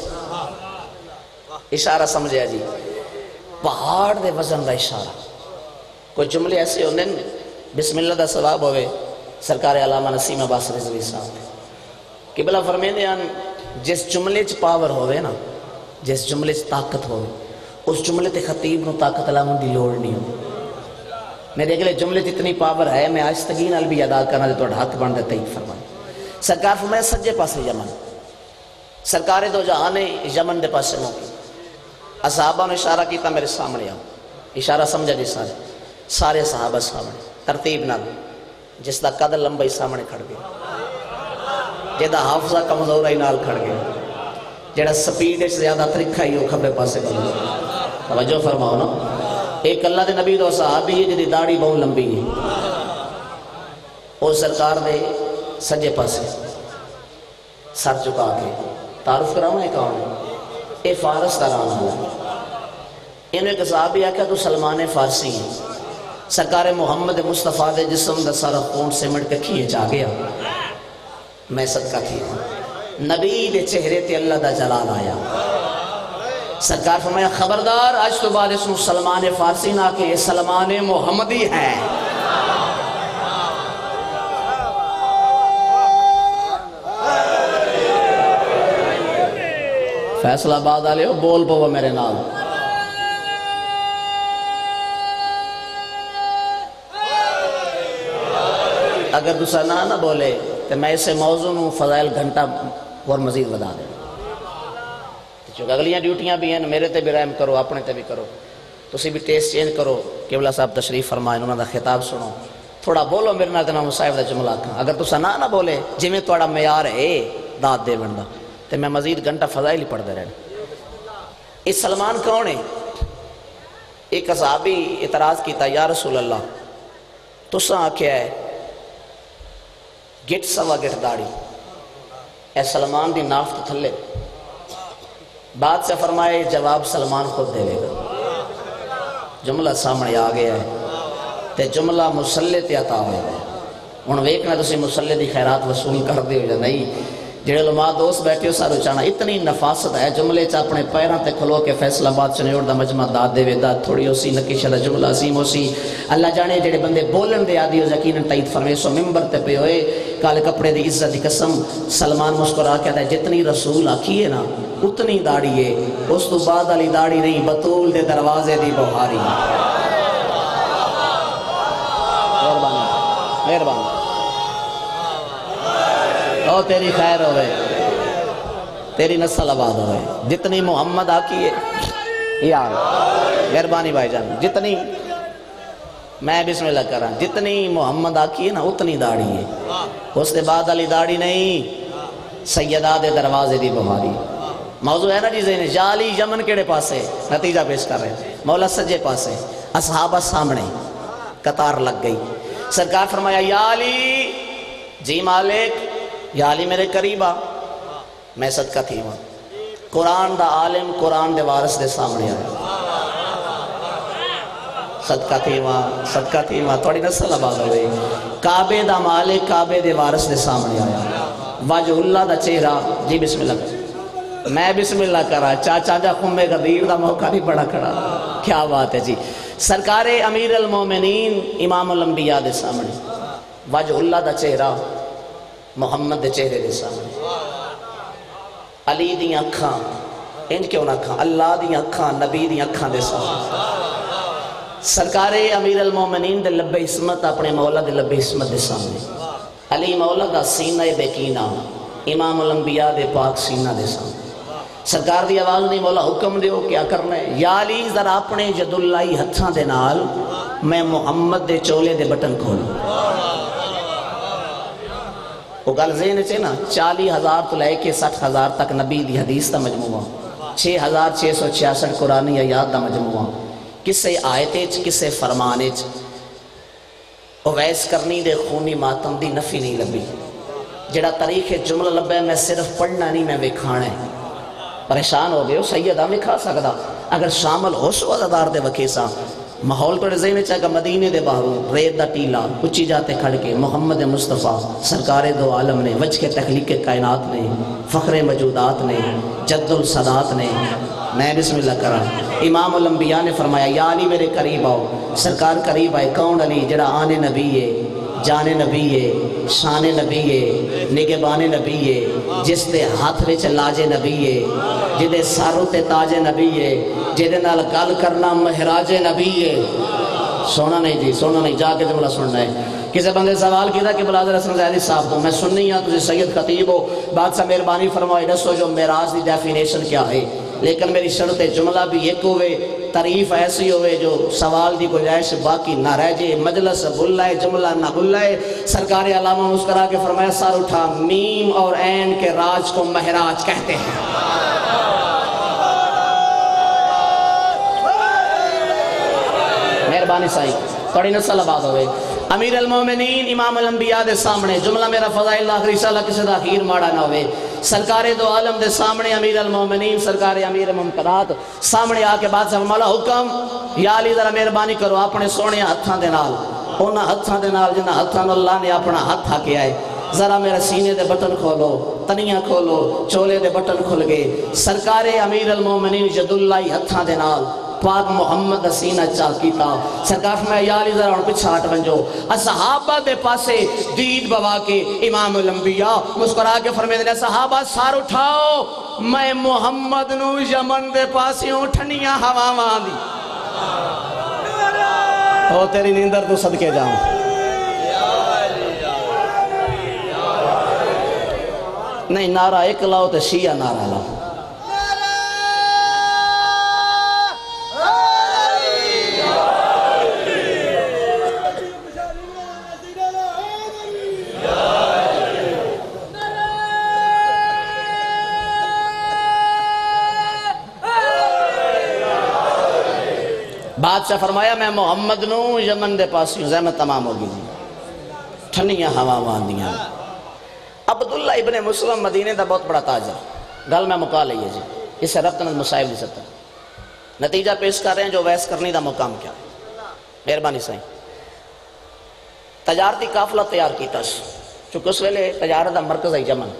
اشارہ سمجھے جی پہاڑ دے وزن دا اشارہ کوئی جملے ایسے ہونے بسم اللہ دا ثواب ہوئے سرکار علامہ نسیم عباس رضوی صاحب قبلہ فرمیندے ہیں جس جملے چ پاور ہوئے نا جس جملے چ طاقت ہوئے اس جملے تے خطیب نو طاقت علامہ دی لوڑ نہیں ہو میرے اگلے جملے اتنی پاور ہے میں آہستگی نال بھی ادا کرنا دے تو ہاتھ بن دے تیق فرمائے سرکار فرمایا سجے پاسے یمن سرکار دو جہانے یمن دے پاسے موقع اصحابہ نے اشارہ کیتا میرے سامنے آؤ اشارہ سمجھا جی سارے صحابہ سامنے ترتیب نال جس دا قدر لمبا ہی سامنے کھڑ گیا جیدہ حافظہ کمزور ہی نال کھڑ گیا جیدہ سپیڈ سے زیادہ ترکھا ہی ہو کھبے پاسے کھڑ گیا توجہ فرماؤ نا ایک اللہ دے نبی دو صحابی ہے جدی داڑھی بہت لمبی ہے اور سرکار دے سجے پاسے سر چکا کے تعارف کراؤں ہے کون ہے اے فارس دا نام ہے انہوں ایک صحابی آکھا تو سلمان فارسی ہے سرکار محمد مصطفیٰ دے جسم دا سارا خون سے مڑ کے کھیے جا گیا میں صدقہ تھی نبی دے چہرے تے اللہ دا جلال آیا سرکار فرمایا خبردار آج تو بعد اس میں سلمان فارسی نہ کہ یہ سلمان محمدی ہے فیصلہ آباد آلے ہو بول پو میرے نام اگر دوسرا نہ بولے تو میں اسے موضوع میں فضائل گھنٹہ اور مزید بدا دیں چونکہ اگلیاں ڈیوٹیاں بھی ہیں میرے تے بھی رحم کرو اپنے تے بھی کرو تو اسی بھی ٹیسٹ چینج کرو قبلہ صاحب تشریف فرمائیں انہوں نے خطاب سنو تھوڑا بولو میرے نال تنا مصاحب دا جملہ کھاں اگر تو نہ بولے جی میں توڑا معیار ہے داد دے بندہ تو میں مزید گھنٹہ فضائل ہی پڑھ دے رہنا اس سلمان کون ہے ایک صحابی اعتراض کیتا یا رسول اللہ تو ساں کیا ہے گٹ سوا گٹ داڑی اے سلمان دی نافت تھلے بعد سے فرمائے جواب سلمان خود دے لے گا جملہ سامنے آ گیا ہے تے جملہ مسلح تے عطا ہوئے گا انہوں ویکنا تسی مسلح دی خیرات وصول کر دے ہو یا نہیں جڑے علماء دوست بیٹھے ہو سارو چاہنا اتنی نفاست ہے جملے چا اپنے پیران تے کھلو کے فیصلہ آباد چنیوڑ دا مجمع داد دے ویدہ تھوڑی ہو سی نکیشہ دا جملہ عظیم ہو سی اللہ جانے جڑے بندے بولن دے آدھی ہو یقیناً تائید فرمے سو ممبر تے پہ ہوئے کالے کپڑے دی عزت دی قسم سلمان مسکرا کہتا ہے جتنی رسول آکھی ہے نا اتنی داڑھی ہے اس تو بعد علی داڑھی نہیں بطول دے دروازے دی بہاری مہربانی او تیری خیر ہوئے تیری نسل آباد ہوئے جتنی محمد آکی ہے یا مہربانی بھائی جان جتنی میں بسم اللہ کر رہا ہوں جتنی محمد آکی ہے نا اتنی داڑھی ہے اس کے بعد علی داڑھی نہیں سیدہ دے دروازے دی بہاری موضوع ہے نا جی زین جالی یمن کیڑے پاسے نتیجہ پیش کر رہے ہیں مولا سجے پاسے اصحابہ سامنے قطار لگ گئی سرکار فرمایا یا علی جی مالک یا علی میرے قریبا میں صدقہ تھی ہوں قرآن دا عالم قرآن دے وارث دے سامنے آیا صدقہ تھی ہوں توڑی نسل آباد ہوئے کعبے دا مالک کعبے دے وارث دے سامنے آیا واجہ اللہ دا چہرہ جی بسم اللہ میں بسم اللہ کر رہا چاچا جا خمے غدیر دا موقع نہیں بڑا کھڑا کیا بات ہے جی سرکار امیر المومنین امام الانبیاء دے سامنے واجہ اللہ دا چہرہ محمد دے چہرے دے سامنے علی دی اکھاں انج کیوں نہ کھاں اللہ دی اکھاں نبی دی اکھاں دے سامنے سرکار امیر المومنین دے لب عصمت اپنے مولا دے لب عصمت دے سامنے علی مولا دا سینہ بیکینہ امام الانبیاء دے پاک سینہ دے سامنے سرکار دی آواز نہیں مولا حکم دیو کیا کرنا ہے یا علی ذرا اپنے جد اللہ ہتھاں دے نال میں محمد دے چولے دے بٹن کھولوں وہ گل ذہن چے نا 40,000 تو لے کے 60,000 تک نبی دی حدیث دا مجموعہ 6,666 قرآنی آیات دا مجموعہ کسے آیتیں کسے فرمانے اویس کرنی دے خونی ماتم دی نفی نہیں لبی، جڑا تاریخ جملہ لبا ہے میں صرف پڑھنا نہیں میں وکھانا ہے۔ پریشان ہو گئے ہو سیدہ وکھا سکدا اگر شامل ہو سو عزدار دے وکیسا ماحول توڑے ذہن چاہے کہ مدینے دے باہروں ریت دا ٹیلا اچھی جاتے کھڑ کے محمد مصطفیٰ سرکار دو عالم نے وجہ کے تخلیق کائنات نے فخر موجودات نے جد الصدات نے میں بسم اللہ کرا امام الانبیاء نے فرمایا یا علی میرے قریب آؤ، سرکار قریب آئے، کون علی؟ جڑا آنے نبی ہے، جانے نبی ہے، شان نبی ہے، نگہبان نبی ہے، جس دے ہاتھ وچ لاج نبی ہے، جدے ساروں تے تاج نبی ہے، جدے نال گل کرنا مہراج نبی ہے۔ سونا نہیں جی، سونا نہیں، جا کے جملہ سننا ہے۔ کسی بندے سوال کیا کہ بلادر حسن زیدی صاحب کو میں سننی ہاں، تجھے سید خطیب ہو، بادشاہ مہربانی فرمائے دسو جو معراج دی ڈیفینیشن کیا ہے؟ لیکن میری شرط جملہ بھی ایک ہوئے، تعریف ایسی ہوئے جو سوال دی گنجائش باقی نہ رہ جائے، مجلس بھلائے جملہ نہ بھلائے۔ سرکار علامہ مسکرا کے فرمایا سار اٹھا، میم اور عین کے راج کو مہراج کہتے ہیں۔ مہربانی سائی تھوڑی نسل آباد ہوئے۔ امیر المومنین امام الانبیاء دے سامنے جملہ میرا فضائل آخری سالہ کسی دا خیر ماڑا نہ ہوئے، سرکار دو عالم دے سامنے امیر المومنین سرکار امیر ممکنات سامنے آ کے بات سے مولا حکم یا علی ذرا مہربانی کرو اپنے سونے ہتھاں دے نال اونا ہتھاں دے نال جنہ ہتھاں اللہ نے اپنا ہتھ ہاکے آئے، ذرا میرے سینے دے بٹن کھولو، تنیاں کھولو، چولے دے بٹن کھل گئے، سرکار امیر المومنین جد اللہ ہتھاں دے نال پاک محمد سینہ چاہ کیتا، سرکار فرمایا یا علی ذرا ان پچھا ہٹ بنجو، اصحابہ دے پاسے دید بوا کے امام الانبیاء مسکرا کے فرمائے دے صحابہ سار اٹھاؤ میں محمد نو یمن دے پاسیوں ٹھنیاں ہواواں دی او تیری نیندر تو صدقے جاؤں۔ نہیں نعرہ ایک لاؤ تو شیعہ نعرہ لاؤ۔ بادشاہ فرمایا میں محمد نو یمن دے پاسی ہوں، زحمت تمام ہوگی جی، ٹھنیاں ہواواں دیاں۔ عبداللہ ابن مسلم مدینے دا بہت بڑا تاجر، گل میں مکا لئیے جی، اس سے ربط مسائل دی سطح نتیجہ پیش کر رہے ہیں جو ویس کرنی دا مقام کیا مہربانی سائیں۔ تجارتی قافلہ تیار کیتا چونکہ اس ویلے تجارت دا مرکز ہے یمن،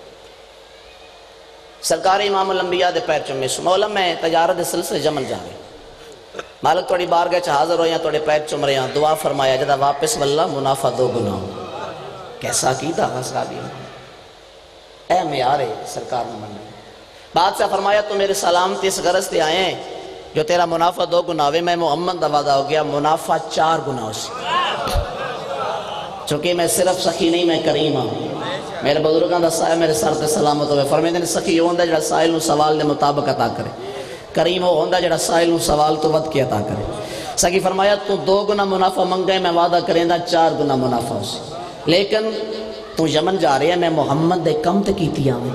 سرکار امام الانبیاء دے پیر چمے مولا میں تجارت دے سلسلے یمن جا رہے مالک توڑی بارگاہ چ حاضر ہویا توڑے پیر چم رہے ہیں، دعا فرمایا جدا واپس واللہ منافع دو گنا کیسا کی دا صحابی اے میارے سرکار نے مننے بادشاہ فرمایا تو میرے سلامتی اس غرض تے آئے ہیں جو تیرا منافع دو گنا ہوئے، میں محمد دا وعدہ ہو گیا منافع 4 گنا ہو سی، چونکہ میں صرف سخی نہیں میں کریم ہوں، میرے بزرگاں دا سائے میرے سر تے سلامت ہوئے، فرمائے سخی ہوندہ جڑا سائل نو سوال دے مطابق عطا کرے، کریم ہو ہوندہ جڑا سائل نو سوال تو ود کی عطا کرے۔ سکی فرمایا تو 2 گنا منافع منگے میں وعدہ کریں دا 4 گنا منافع ہو سی، لیکن تو یمن جا رہے ہیں میں محمد دے کم تے کیتی آمیں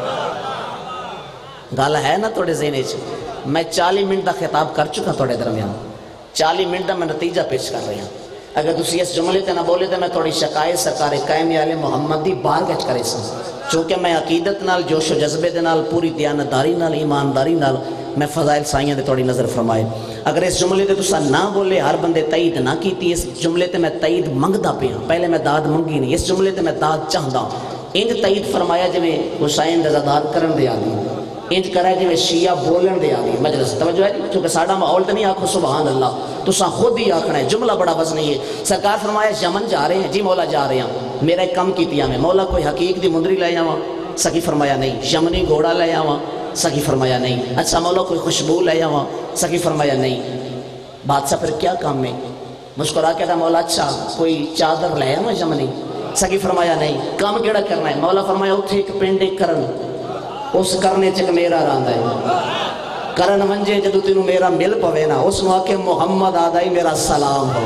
گالا ہے نا توڑے ذہنے چھے، میں 40 منٹ دا خطاب کر چکا توڑے درمیان، 40 منٹ دا میں نتیجہ پیش کر رہے ہیں، اگر تسی اس جملے تے نہ بولے تے میں توڑی شکایت سرکار قائم علی محمد دی بار گچ کرے سا، چونکہ میں عقیدت نال جوش و جذبے دے نال پوری دیانتداری نال ایمانداری نال میں فضائل سائیاں دے توڑی نظر فرمائے، اگر اس جملے تے تسا نہ بولے ہر بندے تائید نہ کیتی، اس جملے تے میں تائید منگدا پیا، پہلے میں داد منگی نہیں، اس جملے تے میں داد چاہدا، انج تائید فرمایا جو میں حسین رضادار کرن دے آدھی، انج کرائے جو میں شیعہ بولن دے آدھی، مجلس توجہ ہے چونکہ ساڑھا ماحول تے نہیں آکھو سبحان اللہ، تو سا خود ہی آکھنا ہے، جملہ بڑا وزنی ہے، سرکار فرمایا یمن جا رہے ہیں، جی مولا جا رہے ہیں، میرا ایک کم کیتیا میں، مولا کوئی حقیق دی مندری لے آواں، سکی فرمایا نہیں، یمنی گھوڑا لے آواں، سکی فرمایا نہیں، اچھا مولا کوئی خوشبو لے آواں، سکی فرمایا نہیں، بادشاہ پھر کیا کام میں مسکرا کہتا مولا اچھا کوئی چادر لے آواں یمنی، سکی فرمایا نہیں، کام کیڑا کرنا ہے، مولا فرمایا اتھے ایک پینڈے کرن، اس کرنے چک میرا راندہ ہے، کرن منجے جدو تینوں میرا مل پوے نا، اس موقع محمد آدھائی میرا سلام ہو،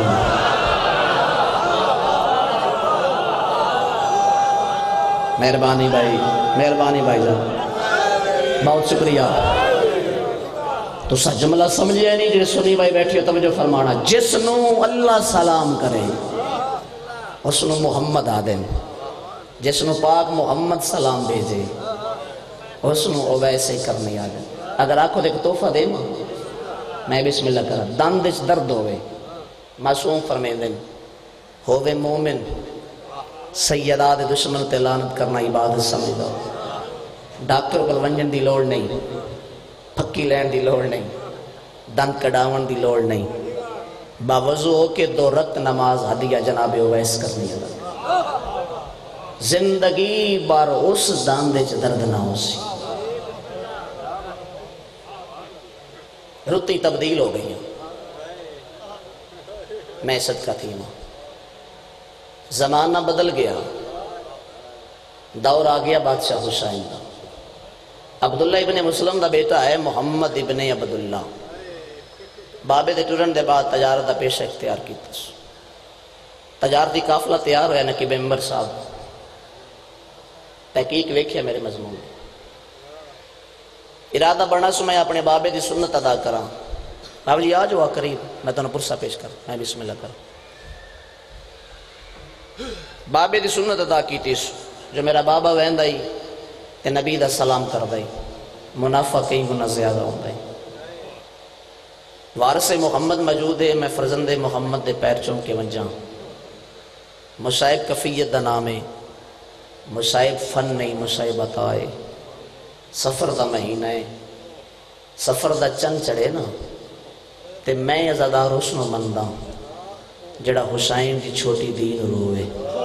مہربانی بھائی جان بہت شکریہ، تو سا جملہ سمجھے نہیں جنہیں سنی بھائی بیٹھی ہو توجہ فرمانا، جس نو اللہ سلام کرے حسن محمد آدم جس نو پاک محمد سلام بھیجے حسن ویسے کرنے آدم اگر آنکھوں دیکھ تحفہ دے میں بسم اللہ کرا دندش درد ہوئے معصوم فرمیندن ہوئے مومن سیداد دشمن تے لعنت کرنا عبادت سمجھدا ڈاکٹر کو ونجن دی لوڑ نہیں پھکی لین دی لوڑ نہیں دند کڑاون دی لوڑ نہیں باوضو ہو کے 2 رکعت نماز ہدیہ جناب اویس کرنی ہے زندگی بار اس داندے چ درد نہ ہو سی رتی تبدیل ہو گئی میں صدقہ تھی ماں زمانہ بدل گیا دور آ گیا بادشاہ حسین کا عبداللہ ابن مسلم دا بیٹا ہے محمد ابن عبداللہ بابے دے ٹرن دے بعد تجارت دا پیشہ اختیار کیتا تجارتی قافلہ تیار ہویا نقیب ممبر صاحب تحقیق ویکھیا میرے مضمون ارادہ بڑھنا سو میں اپنے بابے دی سنت ادا کرا بابا جی آج ہوا قریب میں تنہوں پرسہ پیش کر میں بسم اللہ کر بابے دی سنت ادا کی تیس جو میرا بابا وین دائی تے نبی دا سلام کر دائی منافع کئی گنا زیادہ ہوں دائی وارث محمد موجود ہے میں فرزند محمد دے پیر چون کے ونجاں مصائب کفیت دا نام ہے مصائب فن نہیں مصائب عطائے سفر دا مہینہ ہے سفر دا چند چڑھے نا تے میں ازادار حسن و مندہ جڑا حسین دی چھوٹی دین روئے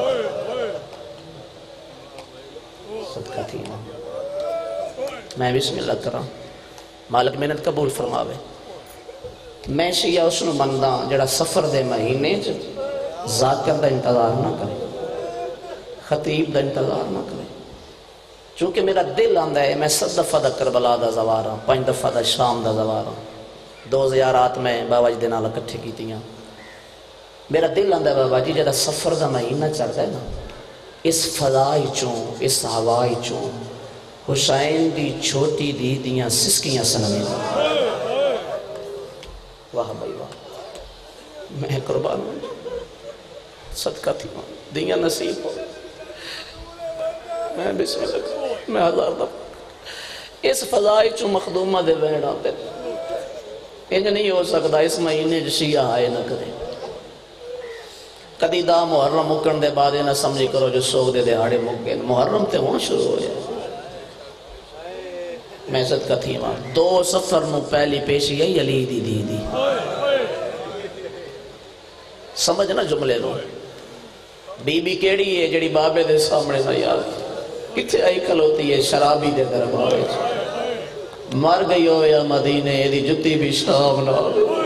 صدقہ تھی میں بسم اللہ کرا مالک محنت قبول فرماوے میں شیعہ حسن و مندہ جڑا سفر دے مہینے ذاکر دا انتظار نہ کرے خطیب دا انتظار نہ کرے چونکہ میرا دل آندہ ہے میں 7 دفعہ دا کربلا دا زوارا 5 دفعہ دا شام دا زوارا 2 زیارات میں بابا جی دینا لکٹھے کی تیاں میرا دل آندہ ہے بابا جی جدہ سفر دا مہینہ چڑھتا ہے نا اس فضائی چون اس ہوائی چون حسین دی چھوٹی دی دیاں سسکیاں سنویں واہ بھائی واہ میں قربان ہوں صدقہ تھی دیاں نصیب ہو میں بسم اللہ میں 1000 دفعہ اس فضائی چون مخدومہ دے بہن آتے انج نہیں ہو سکتا اس مہینے جو شیعہ آئے نہ کرے کدی دا محرم مکن دے بعد نہ سمجھی کرو جو سوگ دے دیہاڑے مکن محرم تے وہاں شروع ہوئے میں صدقہ تھی وہاں 2 سفر نو پہلی پیشی گئی علی دی دی دی سمجھنا جملے نو بی بی کیڑی ہے جڑی بابے دے سامنے نہ یاد کتھے آئی کلوتی ہے شرابی دے دربارے مر گئی ہو یا مدینے دی جتی بھی شام نہ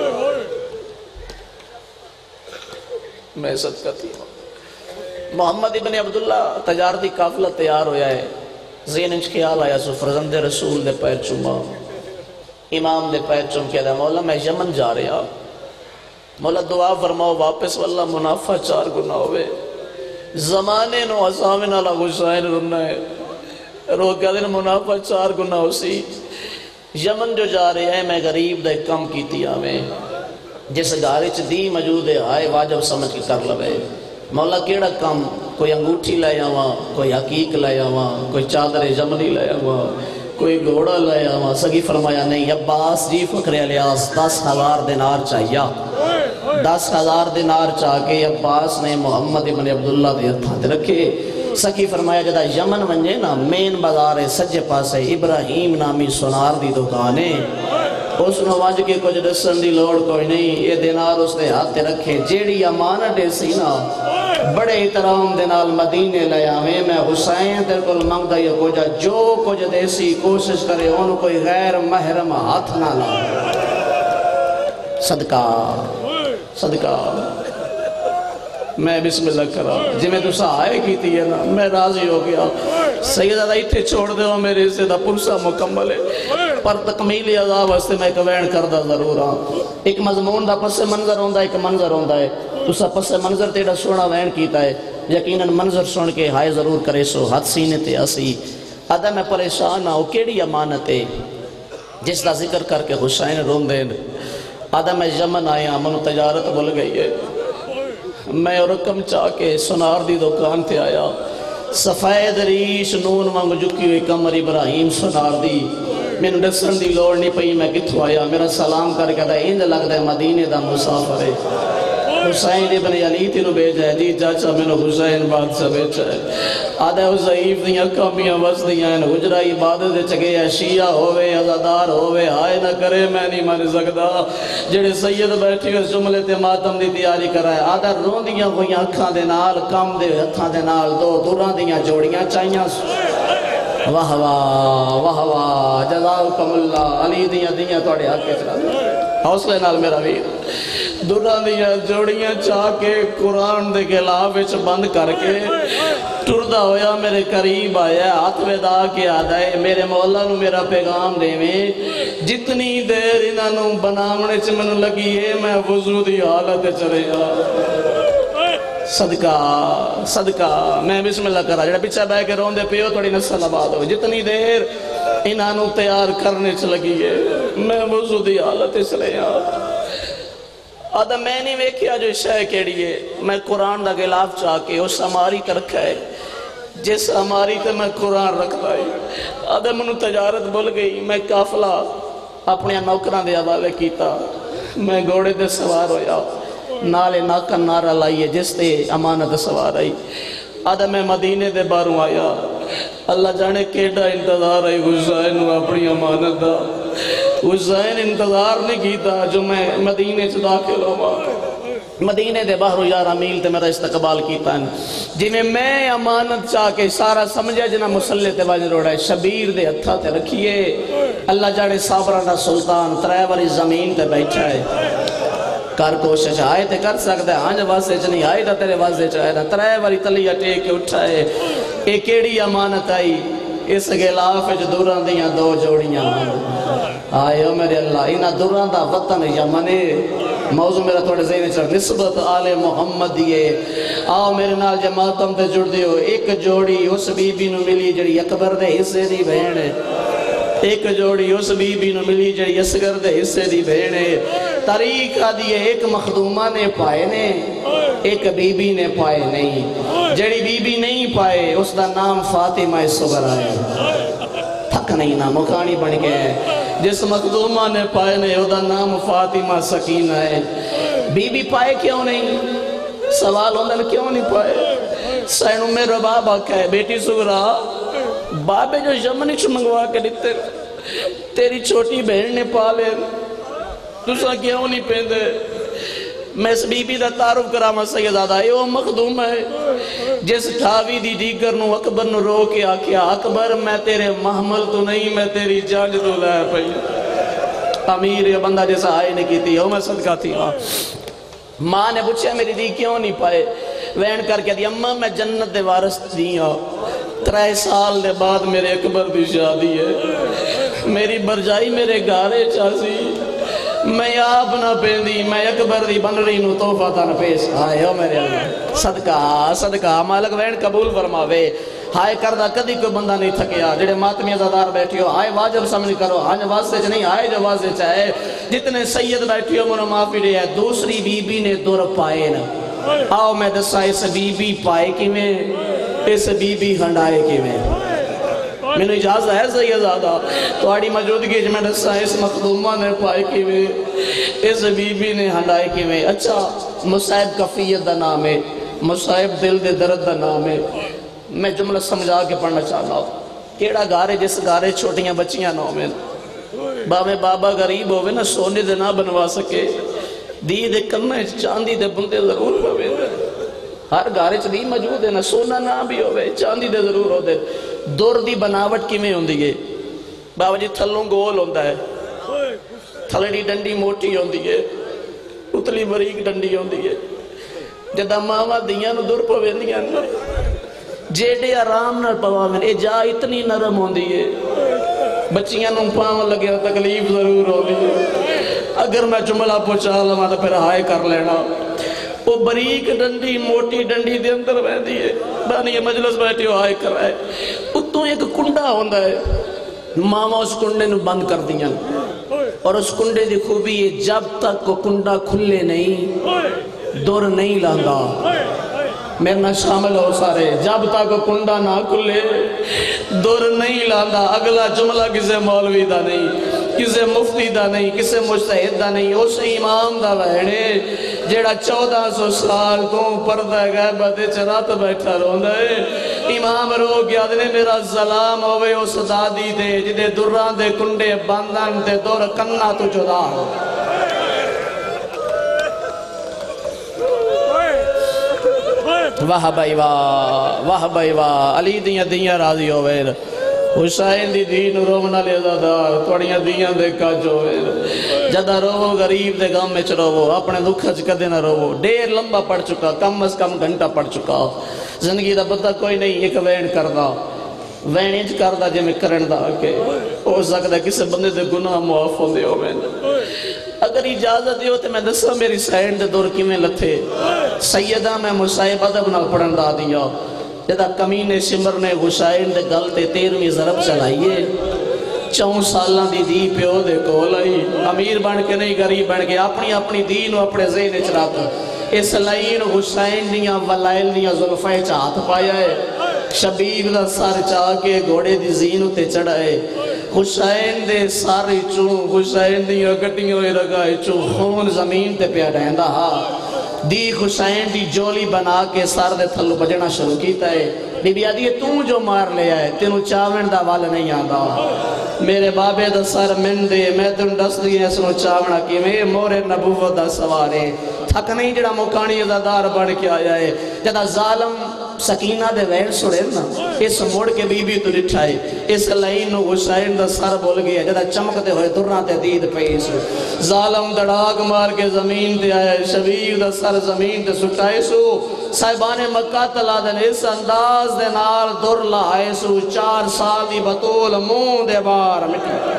میں صدقہ تھی محمد ابن عبداللہ تجارتی قافلہ تیار ہویا ہے ذہن انچ خیال آیا سو فرزند رسول دے پیر چوما امام دے پیر چوم کے دا مولا میں یمن جا رہا مولا دعا فرماؤ واپس واللہ منافع 4 گنا ہوئے زمانے نو عصامن اللہ حسین رنہ ہے روکہ دن منافع 4 گنا ہو سی یمن جو جا رہے ہیں میں غریب دے کم کی تھی آمیں جس گارے چ دی موجود ہے آئے واجب سمجھ کے کر لوے مولا کیڑا کم کوئی انگوٹھی لے آواں کوئی حقیق لے آواں کوئی چادر جملی لے آواں کوئی گھوڑا لے آواں سگی فرمایا نہیں عباس جی فکر الیاس 10,000 دینار چاہیا 10,000 دینار چاہ کے عباس نے محمد ابن عبداللہ دے ہتھاں رکھے سکی فرمایا جدہ یمن ونجے نا مین بازار سجے پاسے ابراہیم نامی سونار دی دکانے اس نے وانج کے کچھ دسن دی لوڑ کوئی نہیں یہ دینار اس نے ہاتھ رکھے جیڑی امانت سی نا بڑے احترام دینال مدینے لے آویں میں حسین در کل منگدہ یہ کچھ جو کچھ دیسی کوشش کرے انہوں کوئی غیر محرم ہاتھ نہ لا صدقہ صدقہ میں بسم اللہ کرا جی میں تو سہائے کی تھی ہے نا میں راضی ہو گیا سیدہ ایتھے چھوڑ دے ہو میرے سے دا پرسہ مکمل ہے پر تکمیلی عذاب واسطے میں کوین کردہ ضرور ہاں ایک مضمون دا پس منظر ہوندہ ایک منظر ہوندہ ہے تو سا پس منظر تیڑا سونا وین کیتا ہے یقیناً منظر سن کے ہائے ضرور کرے سو ہاتھ سینے تے اسی آدھا میں پریشان ہوں کیڑی امانت ہے جس دا ذکر کر کے حسین رون دین آدھا میں یمن آیا منو تجارت بول گئی ہے میں اور رقم چاہ کے سنار دی دکان تے آیا سفید ریش نون وانگ جھکی ہوئی کمر ابراہیم سنار دی مینوں دسن دی لوڑ نہیں پئی میں کتھوں آیا میرا سلام کر کے انج لگدا ہے مدینے دا مسافر ہے حسین ابن علی تینوں بھیجا ہے جی چاچا مینوں حسین بادشاہ بھیجا ہے آدھا ضعیف دیاں کامیاں وس دیاں ہیں حجرہ عبادت چگے ہے شیعہ ہوئے عزادار ہوئے ہائے نہ کرے میں نہیں من سکتا جڑے سید بیٹھی ہوئے جملے تے ماتم دی تیاری کرائے آدھا رون دیاں ہوئیاں اکھاں دے نال کم دے ہتھاں دے نال دو دوران دیاں جوڑیاں چاہیاں واہ واہ واہ واہ جزاکم اللہ علی دیاں توڑے حق چلا حوصلے نال میرا ویر دوران دیاں جوڑیاں چاہ کے قرآن دے خلاف وچ بند کر کے ٹردا ہویا میرے قریب آیا ہاتھ ودا کے آدھا ہے میرے مولا نو میرا پیغام دے میں جتنی دیر انہوں بنامنے چ منو لگی ہے میں وضو دی حالت چلے صدقہ صدقہ میں بسم اللہ کرا جڑا پیچھے بہ کے روندے پیو تھوڑی نسل آباد ہو جتنی دیر انہوں تیار کرنے چ لگی ہے میں وضو دی حالت چلے آدھا میں نہیں ویکھیا جو شے کیڑی ہے میں قرآن دا غلاف چاہ کے اس ہماری تے رکھا ہے جس ہماری تے میں قرآن رکھتا ہے آدھا منو تجارت بھول گئی میں قافلہ اپنے نوکران دے حوالے کیتا میں گھوڑے دے سوار ہویا نالے ناکن نعرہ لائیے جس تے امانت سوار آئی آدھا میں مدینے دے باروں آیا اللہ جانے کیڑا انتظار آئی حسین اپنی امانت دا حسین انتظار نہیں کیتا جو میں مدینے سے داخل ہوا مدینے دے باہروں 11 میل تے میرا استقبال کیتا ہے جنہیں میں امانت چاہ کے سارا سمجھا جنہ مسلح تے واجن روڑا ہے شبیر دے ہتھا تے رکھیے اللہ جانے صابرانہ سلطان ترے والی زمین تے بیٹھا ہے کر کوشش آئے تے کر سکتا ہے آنج واسے چ نہیں آئے تا تیرے واسے چ آئے تا ترے والی تلیہ ٹیک کے اٹھا ہے ایک ایڑی امانت آئی اس غلاف جو دوران دیاں دو جوڑیاں آئے ہو میرے اللہ انہا دوران دا وطن یمنے موضوع میرا تھوڑے ذہن چڑھ نسبت آل محمد دیئے آؤ میرے نال جماعتم تے جڑ دیو ایک جوڑی اس بی بی نو ملی جڑی اکبر دے حصے دی بہنے ایک جوڑی اس بی بی نو ملی جڑی اصغر دے حصے دی بہنے طریقہ دیئے ایک مخدومہ نے پائے نے ایک بی بی نے پائے نہیں جڑی بی بی نہیں پائے اس دا نام فاطمہ صغرا ہے تھک نہیں نا مکانی بن گئے جس مخدومہ نے پائے نے اس دا نام فاطمہ سکینہ ہے بی بی پائے کیوں نہیں سوال ہوندہ کیوں نہیں پائے سینوں میں رباب آکھا ہے بیٹی صغرا بابے جو یمنی چھ منگوا کے دیتے تیری چھوٹی بہن نے پالے تُسا کیوں نہیں پہندے میں اس بی بی دا تعارف کراما سیدادہ ہے وہ مخدوم ہے جس ٹھاوی دی دیگر نو اکبر نو رو کے آکیا اکبر میں تیرے محمل تو نہیں میں تیری جانج تو لائے پئی امیر یہ بندہ جیسا آئے نہیں کی تھی میں صدقہ تھی ماں نے پوچھا میری دی کیوں نہیں پائے وین کر کے دی اممہ میں جنت دے وارث دیا 3 سال دے بعد میرے اکبر دی شادی ہے میری برجائی میرے گارے چاسی میں آپ نہ پیندی میں اکبر دی بن رہی نو توفہ تھا نہ پیش آئے ہو میرے اللہ صدقہ صدقہ مالک وین قبول فرماوے ہائے کردہ کدی کوئی بندہ نہیں تھکیا جڑے ماتمی ازادار بیٹھی ہو آئے واجب سمجھ کرو آج واسطے چ نہیں آئے جو واسطے چاہے جتنے سید بیٹھی ہو منو معافی دے ہے دوسری بی بی نے دور پائے نا آؤ میں دسا اس بی بی پائے کی میں اس بی بی ہنڈائے کی میں میں نے اجازت ہے سیدادہ تو آڑی موجودگی جو میں دسا اس مخدومہ نے پائے کی میں اس بی بی نے ہنڈائے کی میں اچھا مصائب کفیت دا نام ہے مصائب دل دے درد دا نام ہے میں جملہ سمجھا کے پڑھنا چاہتا ہوں کیڑا گارے جس گارے چھوٹیاں بچیاں نہ ہوئے باوے بابا غریب ہوئے نا سونے دے نہ بنوا سکے دی دے کرنا چاندی دے بندے ضرور ہوئے ہر گارے چ دی موجود ہے نا سونا نہ بھی ہوئے چاندی دے ضرور ہوئے دور دی بناوٹ کی میں ہوں دیئے بابا جی تھلوں گول ہوندہ ہے تھلڑی ڈنڈی موٹی ہوں دیئے اتلی بریک ڈنڈی ہوں دیئے جدہ ماما دیاں نو دور پوے دیاں نو جیڑے آرام نہ پوا میں اے جا اتنی نرم ہوں دیئے بچیاں نو پاؤں لگے تکلیف ضرور ہو دیئے اگر میں جملہ پوچھا لما تو پھر ہائے کر لینا وہ بریک ڈنڈی موٹی ڈنڈی دے اندر بہ دیئے بانی یہ مجلس بیٹھی ہو ہائے کر رہے اتوں ایک کنڈا ہوندہ ہے ماما اس کنڈے نو بند کر دیا اور اس کنڈے دی خوبی ہے جب تک وہ کنڈا کھلے نہیں دور نہیں لاندا میرے نہ شامل ہو سارے جب تک کنڈا نہ کھلے دور نہیں لاندا اگلا جملہ کسے مولوی دا نہیں کسے مفتی دا نہیں کسے مجتہد دا نہیں اس امام دا ویڑے جیڑا 1400 سال تو پردہ غیبت چرات بیٹھا روندہ ہے امام رو گیا دنے میرا سلام ہوئے اس دادی دے جدے دران دے کنڈے باندھن دے دور کننا تو جدا ہو واہ بھائی واہ علی دیاں راضی ہوئے حسین دی دین رومنا لے دادار توڑیاں دیاں دے کاج ہوئے جدہ روو غریب دے گام میں چروو اپنے دکھج کدے نہ روو دیر لمبا پڑ چکا کم از کم گھنٹہ پڑ چکا زندگی دا پتہ کوئی نہیں ایک وین کردہ وین انج کردہ جے میں کرن دا کہ ہو سکتا کسے بندے دے گناہ معاف ہوں دے ہوئے اگر اجازت دیو تے میں دسا میری سائن دے دور کیویں لتھے سیدہ میں مصائب ادب نہ پڑھن دا دیا جدہ کمینے سمر نے حسین دے گل تے 13ویں ضرب چلائیے 4 سالاں دی دی پیو دے کول آئی امیر بن کے نہیں غریب بن کے اپنی دین و اپنے ذہن چراتا اس لائن حسین دیاں ولائل دیاں ظلفہ چاہت پایا ہے شبیب دا سار چاہ کے گھوڑے دی زین تے چڑھائے حسین دے سارے چون حسین دیاں گٹیاں ہوئے رگائے چون خون زمین تے پیا رہندا ہا دی حسین دی جولی بنا کے سار دے تھلو بجنا شروع کیتا ہے بی بی آدھی تو جو مار لے آئے تینوں چاون دا والا نہیں آندا میرے بابے دا سر من دے میں تن دس دیئے سنو چاونا کی میں مورے نبوت دا سوارے تھک نہیں جڑا مکانی ازادار بڑھ کے آیا ہے جدہ ظالم سکینہ دے وین سڑے نا اس موڑ کے بی بی تو لٹھائے اس لائن نو حسین دا سر بول گیا جدہ چمکتے ہوئے درنہ تے دید پیس ظالم دڑاگ مار کے زمین تے آیا شبیر دا سر زمین تے سکھائے سو صاحبان مکہ تلا دن اس انداز دے نال در لائے سو 4 سال دی بطول مون دے بار مٹھے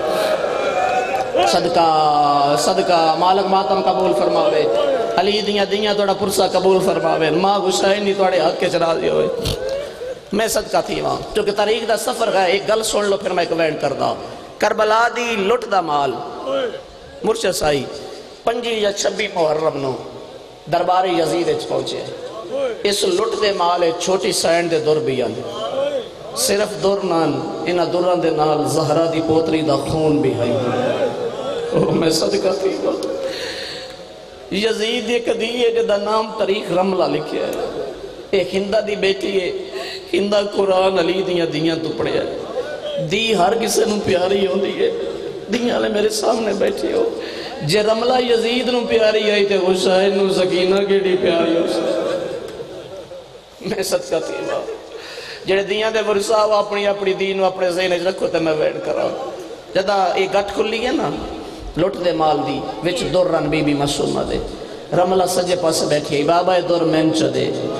صدقہ مالک ماتم قبول فرماوے علی دیاں توڑا پرسہ قبول فرماوے ماں حسین نہیں توڑے حق کے چرا دی ہوئے میں صدقہ تھی وہاں چونکہ تاریخ دا سفر گئے ایک گل سن لو پھر میں ایک وینڈ کر دا کربلا دی لٹ دا مال مرشد سائی 5 یا 26 محرم نو درباری یزید اچ پہنچے اس لٹ دے مال چھوٹی سینڈ دے دور بیان صرف دور نان انہ دوران دے نال زہرہ دی پوتری دا خون بھی ہے میں صدقہ تھی یزید ایک دیئے جدہ نام تاریخ رملہ لکھے ہے ایک ہندہ دی بیٹی ہے ہندہ قرآن علی دیاں تو پڑے ہے دی ہر کسے نو پیاری ہوں دیئے دیاں لے میرے سامنے بیٹھی ہو جے رملہ یزید نو پیاری آئی تے حسین نو سکینہ کیڑی پیاری ہو میں صدقہ تھی جڑے دیاں دے ورساو اپنی دین و اپنے ذہن رکھو تے میں ویڈ کرا جدہ ایک گھٹ کھلی ہے نا لٹ دے مال دی وچ دور رن بی بی مسومہ دے رملہ سجے پاس بیٹھی ہے بابا دور مینچ دے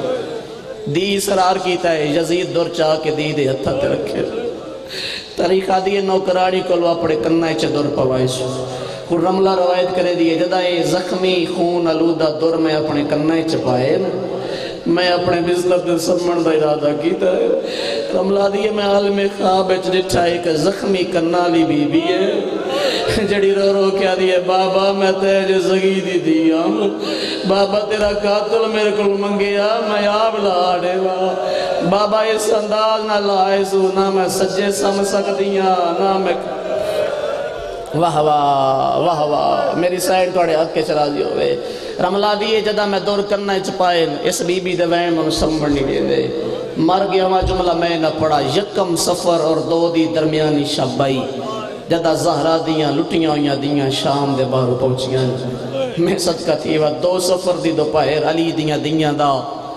دی سرار کیتا ہے یزید دور چاہ کے دی دے ہتھا تے رکھے تاریخہ دیئے نوکرانی کلو اپنے کنائے چے دور پوائے سو اور رملہ روایت کرے دیئے جدہ اے زخمی خون علودہ دور میں اپنے کنائے چے پائے میں اپنے بزلت دے سمن دا ارادہ کیتا ہے رملہ دیئے میں عالم خواب اچھ ڈٹھا ایک زخمی کنالی بی بی ہے جڑی رو رو کیا دیئے بابا میں تیجے زگی دی دیا بابا تیرا قاتل میرے کل منگیا میں آپ لاڑے بابا اس انداز نہ لائے سو نہ میں سجے سم سکتیاں نہ میں واہ واہ واہ میری سائن توڑے حق کے چرازی ہوئے رملہ دیئے جدہ میں دور کرنا چپائن اس بی بی دے وین میں سمبڑنی دے دے مر گیا ہوا جملہ میں نہ پڑا یکم سفر اور 2 دی درمیانی شبائی جدہ زہرہ دیاں لٹیاں ہویاں دیاں شام دے باہر پہنچیاں میں صدقہ تھی وہ 2 سفر دی 2 پائر علی دیاں دا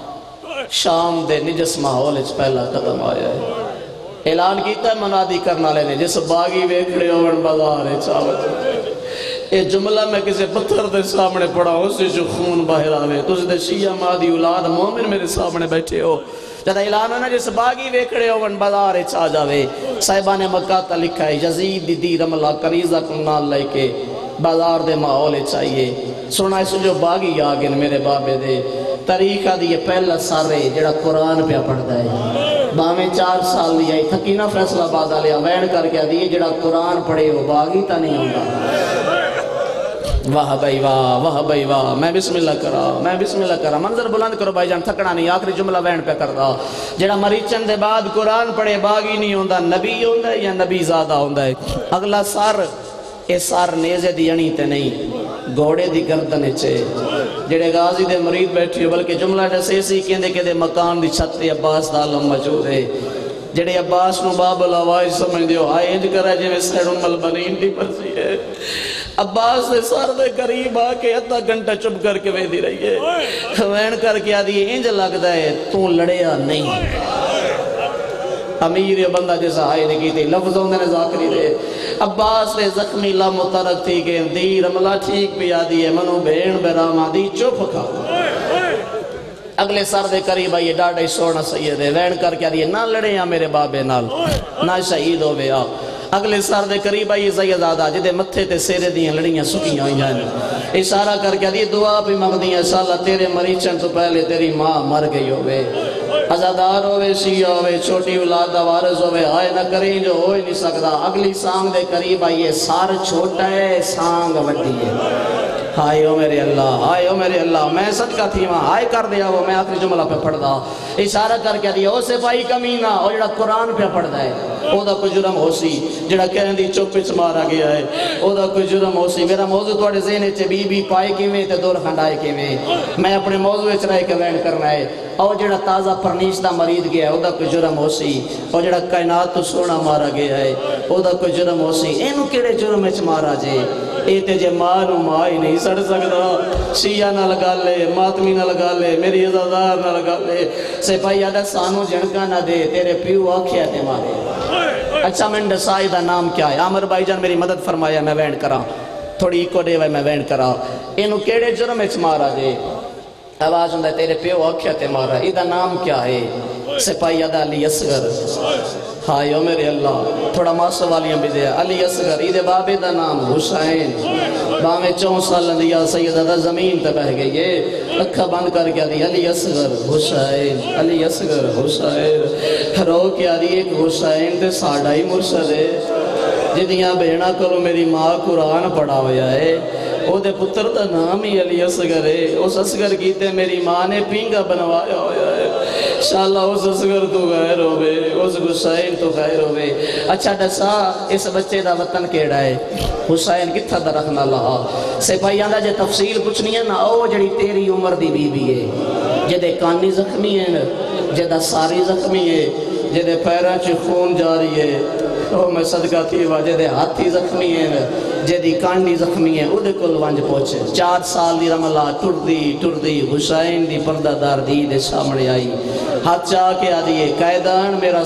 شام دے نجس ماحول اچھ پہلا قدم آیا ہے اعلان کیتا ہے منادی کرنا لینے جس باغی ویکھڑے ہوئن بازارے چاوت یہ جملہ میں کسی پتھر دے سامنے پڑا ہوں اسی جو خون باہر آوے تو اسے شیعہ مادی اولاد مومن میرے سامنے بیٹھے ہو جدہ اعلان ہونا جس باغی ویکھڑے ہوئن بازارے چاہ جاوے صاحبان مکہ تا لکھا ہے یزید دی رملہ کنیزہ کنال لے کے بازار دے ماحول چاہیے سنا اس جو باغی آگن میرے بابے دے طریقہ دی یہ پہلا سارے جڑا قرآن پہ پڑھتا ہے باہمیں 4 سال لیا ہے تھکینہ فیصلہ بادہ لیا وین کر کے دیئے جڑا قرآن پڑھے ہو باغی تا نہیں ہوگا واہ بھائی واہ، واہ بھائی واہ، میں بسم اللہ کرا، منظر بلند کرو بھائی جان، تھکنا نہیں، آخری جملہ وین پہ کر دا، جڑا مریچن دے بعد قرآن پڑھے باغی نہیں ہوندہ، نبی ہوندہ یا نبی زیادہ ہوندہ ہے۔ اگلا سار، اے سار نیزے دی اڑی تے نہیں، گھوڑے دی گردن چھے، جڑے غازی دے مرید بیٹھے ہو، بلکہ جملہ جیسے سی کہندے کہ دے مکان دی چھت تے عباس دا علم موجود ہے، جڑے عباس نو باب العواج سمجھ دیو، آئے انج کرا جے میں سیڑ ام البنین دی پرسی ہے، عباس دے سر دے قریب آکے ادھا گھنٹہ چپ کر کے ویدی رہی ہے، وین کر کے آدھی انج لگتا ہے تو لڑیا نہیں، امیر بندہ جیسا آئے نہیں کی تھی، لفظوں نے ذاکری دے، عباس دے زخمی لا مترک تھی کہ دی رملہ ٹھیک بھی آدھی ہے، منو بین بیرام آدھی چپ کھا، اگلے سر دے قریب آئیے ڈاڑا ہی سونا سید ہے، وین کر کے آدھی ہے نہ لڑے یا میرے بابے نال، نہ شہید ہو بیا، اگلے سر دے قریب آئیے سیدادہ جدے متھے تے سیرے دیاں لڑیاں سکیاں ہوئی جائیں، اشارہ کر کے آدھی دعا بھی مغدیاں سالہ تیرے مریچن تو پہلے تیری ماں مر گئی ہوئے، عزادار ہوئے، شیعہ ہوئے، چھوٹی اولاد وارث ہوئے، آئے نہ کریں جو ہو ہی نہیں سکتا، اگلی سانگ دے قریب آئیے سار چھوٹا ہے سانگ وڈی ہے، آئے ہو میرے اللہ، آئے ہو میرے اللہ، میں صدقہ تھی وہاں آئے کر دیا وہ، میں آخری جملہ پہ پڑھ دا، اشارہ کر کے دیا او سپاہی کمینہ، او جڑا قرآن پہ پڑھ دا ہے، او دا کوئی جرم ہو سی، جڑا کہن دی چوپچ مارا گیا ہے، او دا کوئی جرم ہو سی، میرا موضوع توڑے ذہنے چے بی بی پائے کیویں تے دور کھنڈائے کیویں، میں اپنے موضوع اچھ رہے کے وین کرنا ہے، او جڑا تازہ پرنیشتہ مرید گیا ہے، او دا کوئی جرم ہو سی، او جڑا کائنات تو سونا مارا گیا ہے، او دا کوئی جرم ہو سی، اینو کیڑے جرم اچھ مارا جے، اے تے جے ماں نو ماں ہی نہیں سڑ سکتا، شیعہ نہ لگا لے، ماتمی نہ لگا لے، میری عزادار نہ لگا لے، سپاہی آدھا سانو جھنکا نہ دے، تیرے پیو آکھیا تے مارے، اچھا میں ڈسائی دا نام کیا ہے، عامر بھائی جان میری مدد فرمایا میں وینڈ کرا، تھوڑی ایکو دے میں وینڈ کرا، اینو کیڑے جرم اچھ مارا جے، آواز ہوندہ ہے تیرے پیو آکھیا تے مارا، ایدہ نام کیا ہے، سپاہی آدھا علی اصغر، ہائے او میرے اللہ، تھوڑا ماسو والیاں بھی دیا، علی اصغر، ایدے بابے دا نام حسین، باہمیں 4 سال لندیا سیدہ زمین تے بہ گئی ہے، لکھا بند کر کے دی علی اصغر حسین، علی اصغر حسین، رو کیا دی ایک حسین تے ساڑھا ہی مرشد ہے، جدیاں بہنا کرو میری ماں قرآن پڑھا ہویا ہے، او دے پتر دا نام ہی علی اصغر ہے، اس اصغر کیتے میری ماں نے پینگا بنوایا ہویا ہے، انشاءاللہ اس اصغر تو غیر ہوئے، اس حسین تو غیر ہوئے، اچھا دسا اس بچے دا وطن کیڑا ہے، حسین کتھا دا رکھنا لہا، سپاہی آندہ جے تفصیل پوچھنی ہے نا، او جڑی تیری عمر دی بی بی ہے، جدے کانی زخمی ہے، جدہ ساری زخمی ہے، جدے پیران چی خون جاری ہے، او میں صدقہ تھی وجہ دے ہاتھی زخمی ہے، جدی کانڈی زخمی ہے، او دے کل وانج پہنچے، 4 سال دی رملہ ٹردی حسین دی پردہ دار دی دے سامنے آئی، ہاتھ چاہ کے آدھیے قائدان میرا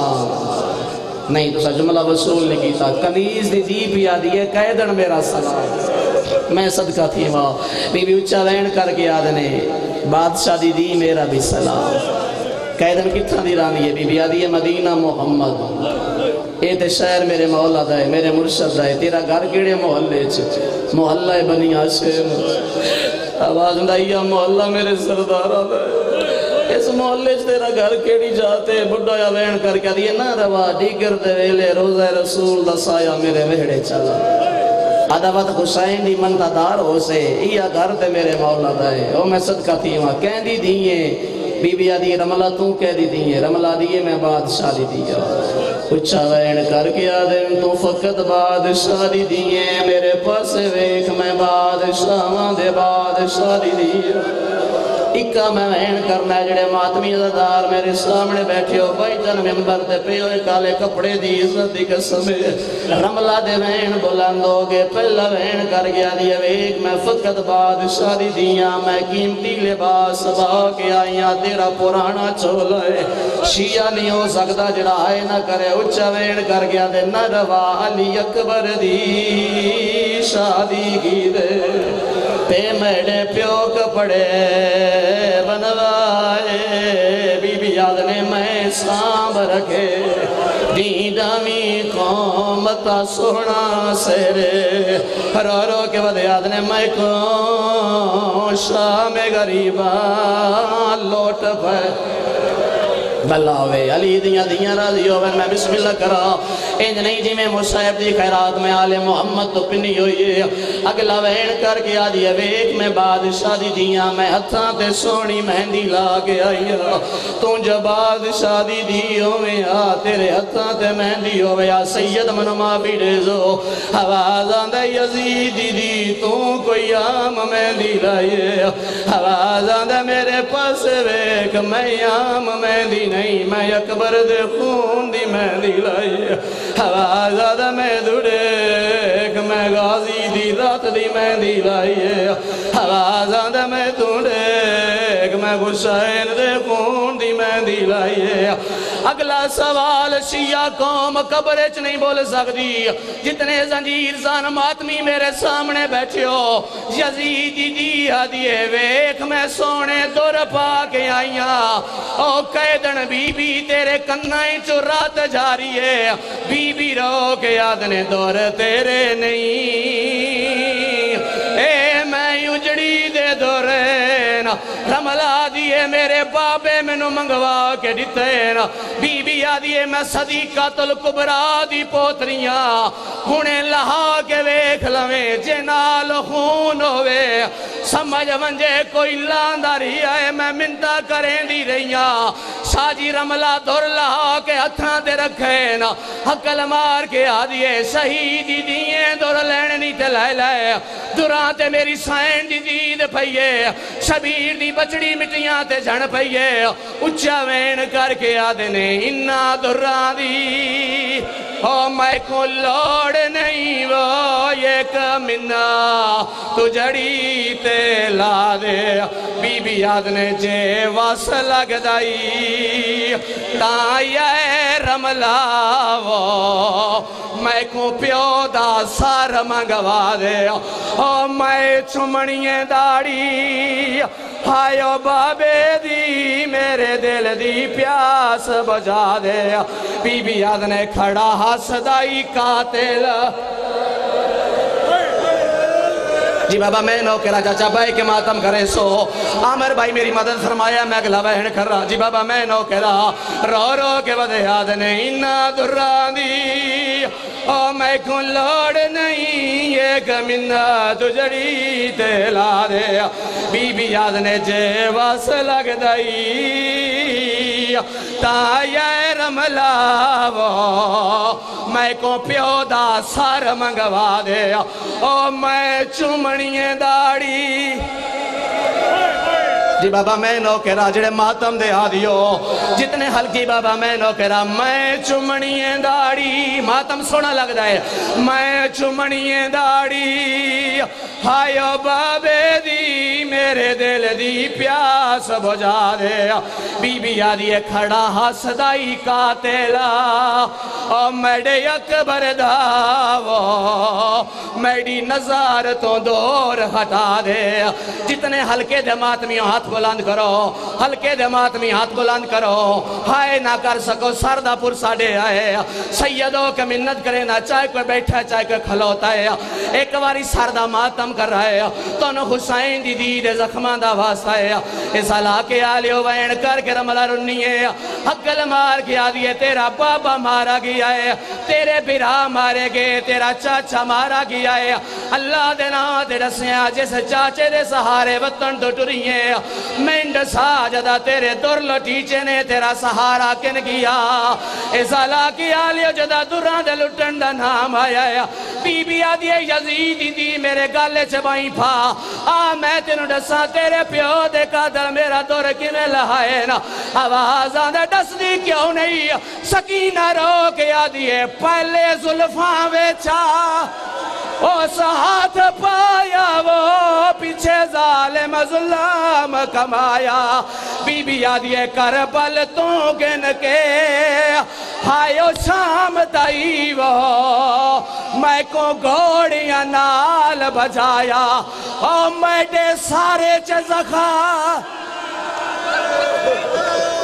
سلام، نہیں تو سا جملہ وصول نہیں کیتا، کنیز دی بھی آدھیے قائدان میرا سلام، میں صدقہ تھی ماں، بی بی اچھا وین کر کے آدھنے، بادشاہ دی میرا بھی سلام، قائدان کتھا دی رانی ہے، بی بی آدھیے مدینہ محمد، اے تے شہر میرے مولا دائے، میرے مرشد دائے، تیرا گھر کیڑے محلے محلہ بنی ہاشم، آواز اندائیا محلہ میرے سردارہ دائے، اس محلے تیرا گھر کیڑی جاتے، بڑھا یا وین کر کے دیئے نا روا ڈیگر دے ویلے روزہ رسول دا سایہ میرے ویڑے چلا، آدھا وقت حسین دی منتدار ہو سے، ایا گھر دے میرے مولا دائے، او میں صدقہ تھی وہاں کہہ دی دیئے، بی بی آدھی رملہ تو کہہ دی دیئے، رملہ دیئے میں بادشاہ دی دیئے، اچھا وین کر کے آدھیں تو فقط بادشاہ دی دیئے، میرے پاس ویک میں بادشاہ دے بادشاہ دی دیئے، اکا میں وین کرنا ہے جڑے ماتمی عزادار میرے سامنے بیٹھے ہو بھائی جن ممبر دے پہ ہوئے کالے کپڑے دی عزت دی قسمے رملہ دے وین بلند ہو گے پہلا وین کر گیا دی ایک میں فقط بادشاہ دی دیاں میں قیمتی لباس با کے آئیاں تیرا پرانا چولا ہے شیعہ نہیں ہو سکتا جڑا آئے نہ کرے اچھا وین کر گیا دے نہ روا علی اکبر دی شادی کی دے پہ میڈے پیو کپڑے بنوائے بی بی یاد نے میں سامب رکھے دیدامی قومتا سونا سیرے رو رو کے ود یاد نے میں کو شام غریبہ لوٹ پہ بلا ہوئے علی دیاں راضی ہوئے میں بسم اللہ کرا انج نہیں جی میں مصیب دی خیرات میں آل محمد تو پنی ہوئی ہے اگلا وین کر کے آدھی ہے ویک میں بادشاہ دی دیاں میں ہتھاں تے سونی مہندی لا کے آئی تو جب بادشاہ دی دی ہوئے تیرے ہتھاں تے مہندی ہوئے سید منما بیڑے زو آواز آندہ یزید دی تو کوئی عام مہندی لائے آواز آندہ میرے پاس ویک میں عام مہندی نہیں میں اکبر دے خون دی مہندی لائے آواز آندہ میں دھڑیک میں غازی دی رات دی مہندی لائے آواز آندہ میں دھڑیک میں حسین دے خون دی مہندی لائے اگلا سوال شیعہ قوم قبرچ نہیں بول سکتی جتنے زنجیر زان ماتمی میرے سامنے بیٹھے ہو یزیدی دی ہدیے ویک میں سونے دور پا کے آئیاں او قیدن بی بی تیرے کنائیں چرات جاری ہے بی بی رو کے آدھنے دور تیرے نہیں اے میں اجڑی دے دورین رملا دیئے میرے بابے میں نو منگوا کے دیتین بی بی آدھیے میں صدیقہ الکبرا دی پوتریاں ہونے لہا کے ویکھ لویں جنال خون ہوئے سمجھ منجے کوئی لانداری آئے میں منتا کریں دی رہیاں ساجی رملا دور لہا کے ہتھاں دے رکھیں حقل مار کے آدھیے شہیدی دیئے دور لیننی تے لائے لائے دوران تے میری سائن دی دید پہیے شبیر دی بچڑی مٹیاں تے جھن پہیے اچھا وین کر کے آدھنے انہا دوران دی او میں کو لوڑ نہیں وہ یہ کمنہ تو جڑی تے لا دے بی بی آدھنے جے واس لگ دائی تائیے رملا وہ میں کو پیو دا سار منگوا دے او میں چمڑیے داڑی ہائیو بابے دی میرے دل دی پیاس بجا دے بی بی آدھنے کھڑا حسدائی قاتل جی بابا میں نو کرا چاچا بھائی کے ماتم کرے سو عامر بھائی میری مدد فرمایا میں اگلا بہن کر رہا جی بابا میں نو کرا رو رو کے بدے آدھنے انہا دران دی او میں کن لوڑ نہیں یہ کمنہ تجڑی تے لا دے بی بی آدھنے جے واس لگ دائی تائیے رملا وہ میں کو پیو دا سار منگوا دے او میں چمڑیے داڑی جی بابا میں نو کرا جڑے ماتم دے آدھیو جتنے ہلکی بابا میں نو کرا میں چمڑیے داڑی ماتم سونا لگ دائے میں چمڑیے داڑی ہائیو بابے دی میرے دل دی پیاس بجا دے بی بی آدھیے کھڑا حسدائی قاتلہ او میڈے اکبر داو میڈی نظار تو دور ہٹا دے جتنے ہلکے دمات میں ہاتھ بلند کرو ہلکے دمات میں ہاتھ بلند کرو ہائے نہ کر سکو سردہ پور ساڑے آئے سیدوں کے منت کرے نہ چاہے کوئی بیٹھا چاہے کوئی کھلوتا ہے ایک باری سردہ ماتم کر رہا ہے تو نو حسین دی دید زخمان دا واسطہ ہے اس علاقے آلیو وین کر کے رملہ رنی ہے حقل مار کے آدھیے تیرا بابا مارا گیا ہے تیرے برا مارے گئے تیرا چاچا مارا گیا ہے اللہ دینا تیرا سیاں جیسے چاچے دے سہارے وطن تو ٹری ہیں مینڈ ساجدہ تیرے در لٹیچے نے تیرا سہارا کن گیا اس علاقے آلیو جدہ دران دے لٹن دا نام آیا ہے بی بی آدھیے یزیدی دی میرے گالے چبائیں پھا میں تینو ڈسا تیرے پیو دے قدر میرا دور کنے لہائے نا آواز آدھے ڈس دی کیوں نہیں سکینہ رو کے آدھیے پہلے ظلفاں ویچا اس ہاتھ پایا وہ پیچھے ظالم ظلم کمایا بی بی آدھیے کربل تو گن کے ہائیو شام تائی وہ میں کو گوڑیاں نال بجایا اور میڈے سارے چزخا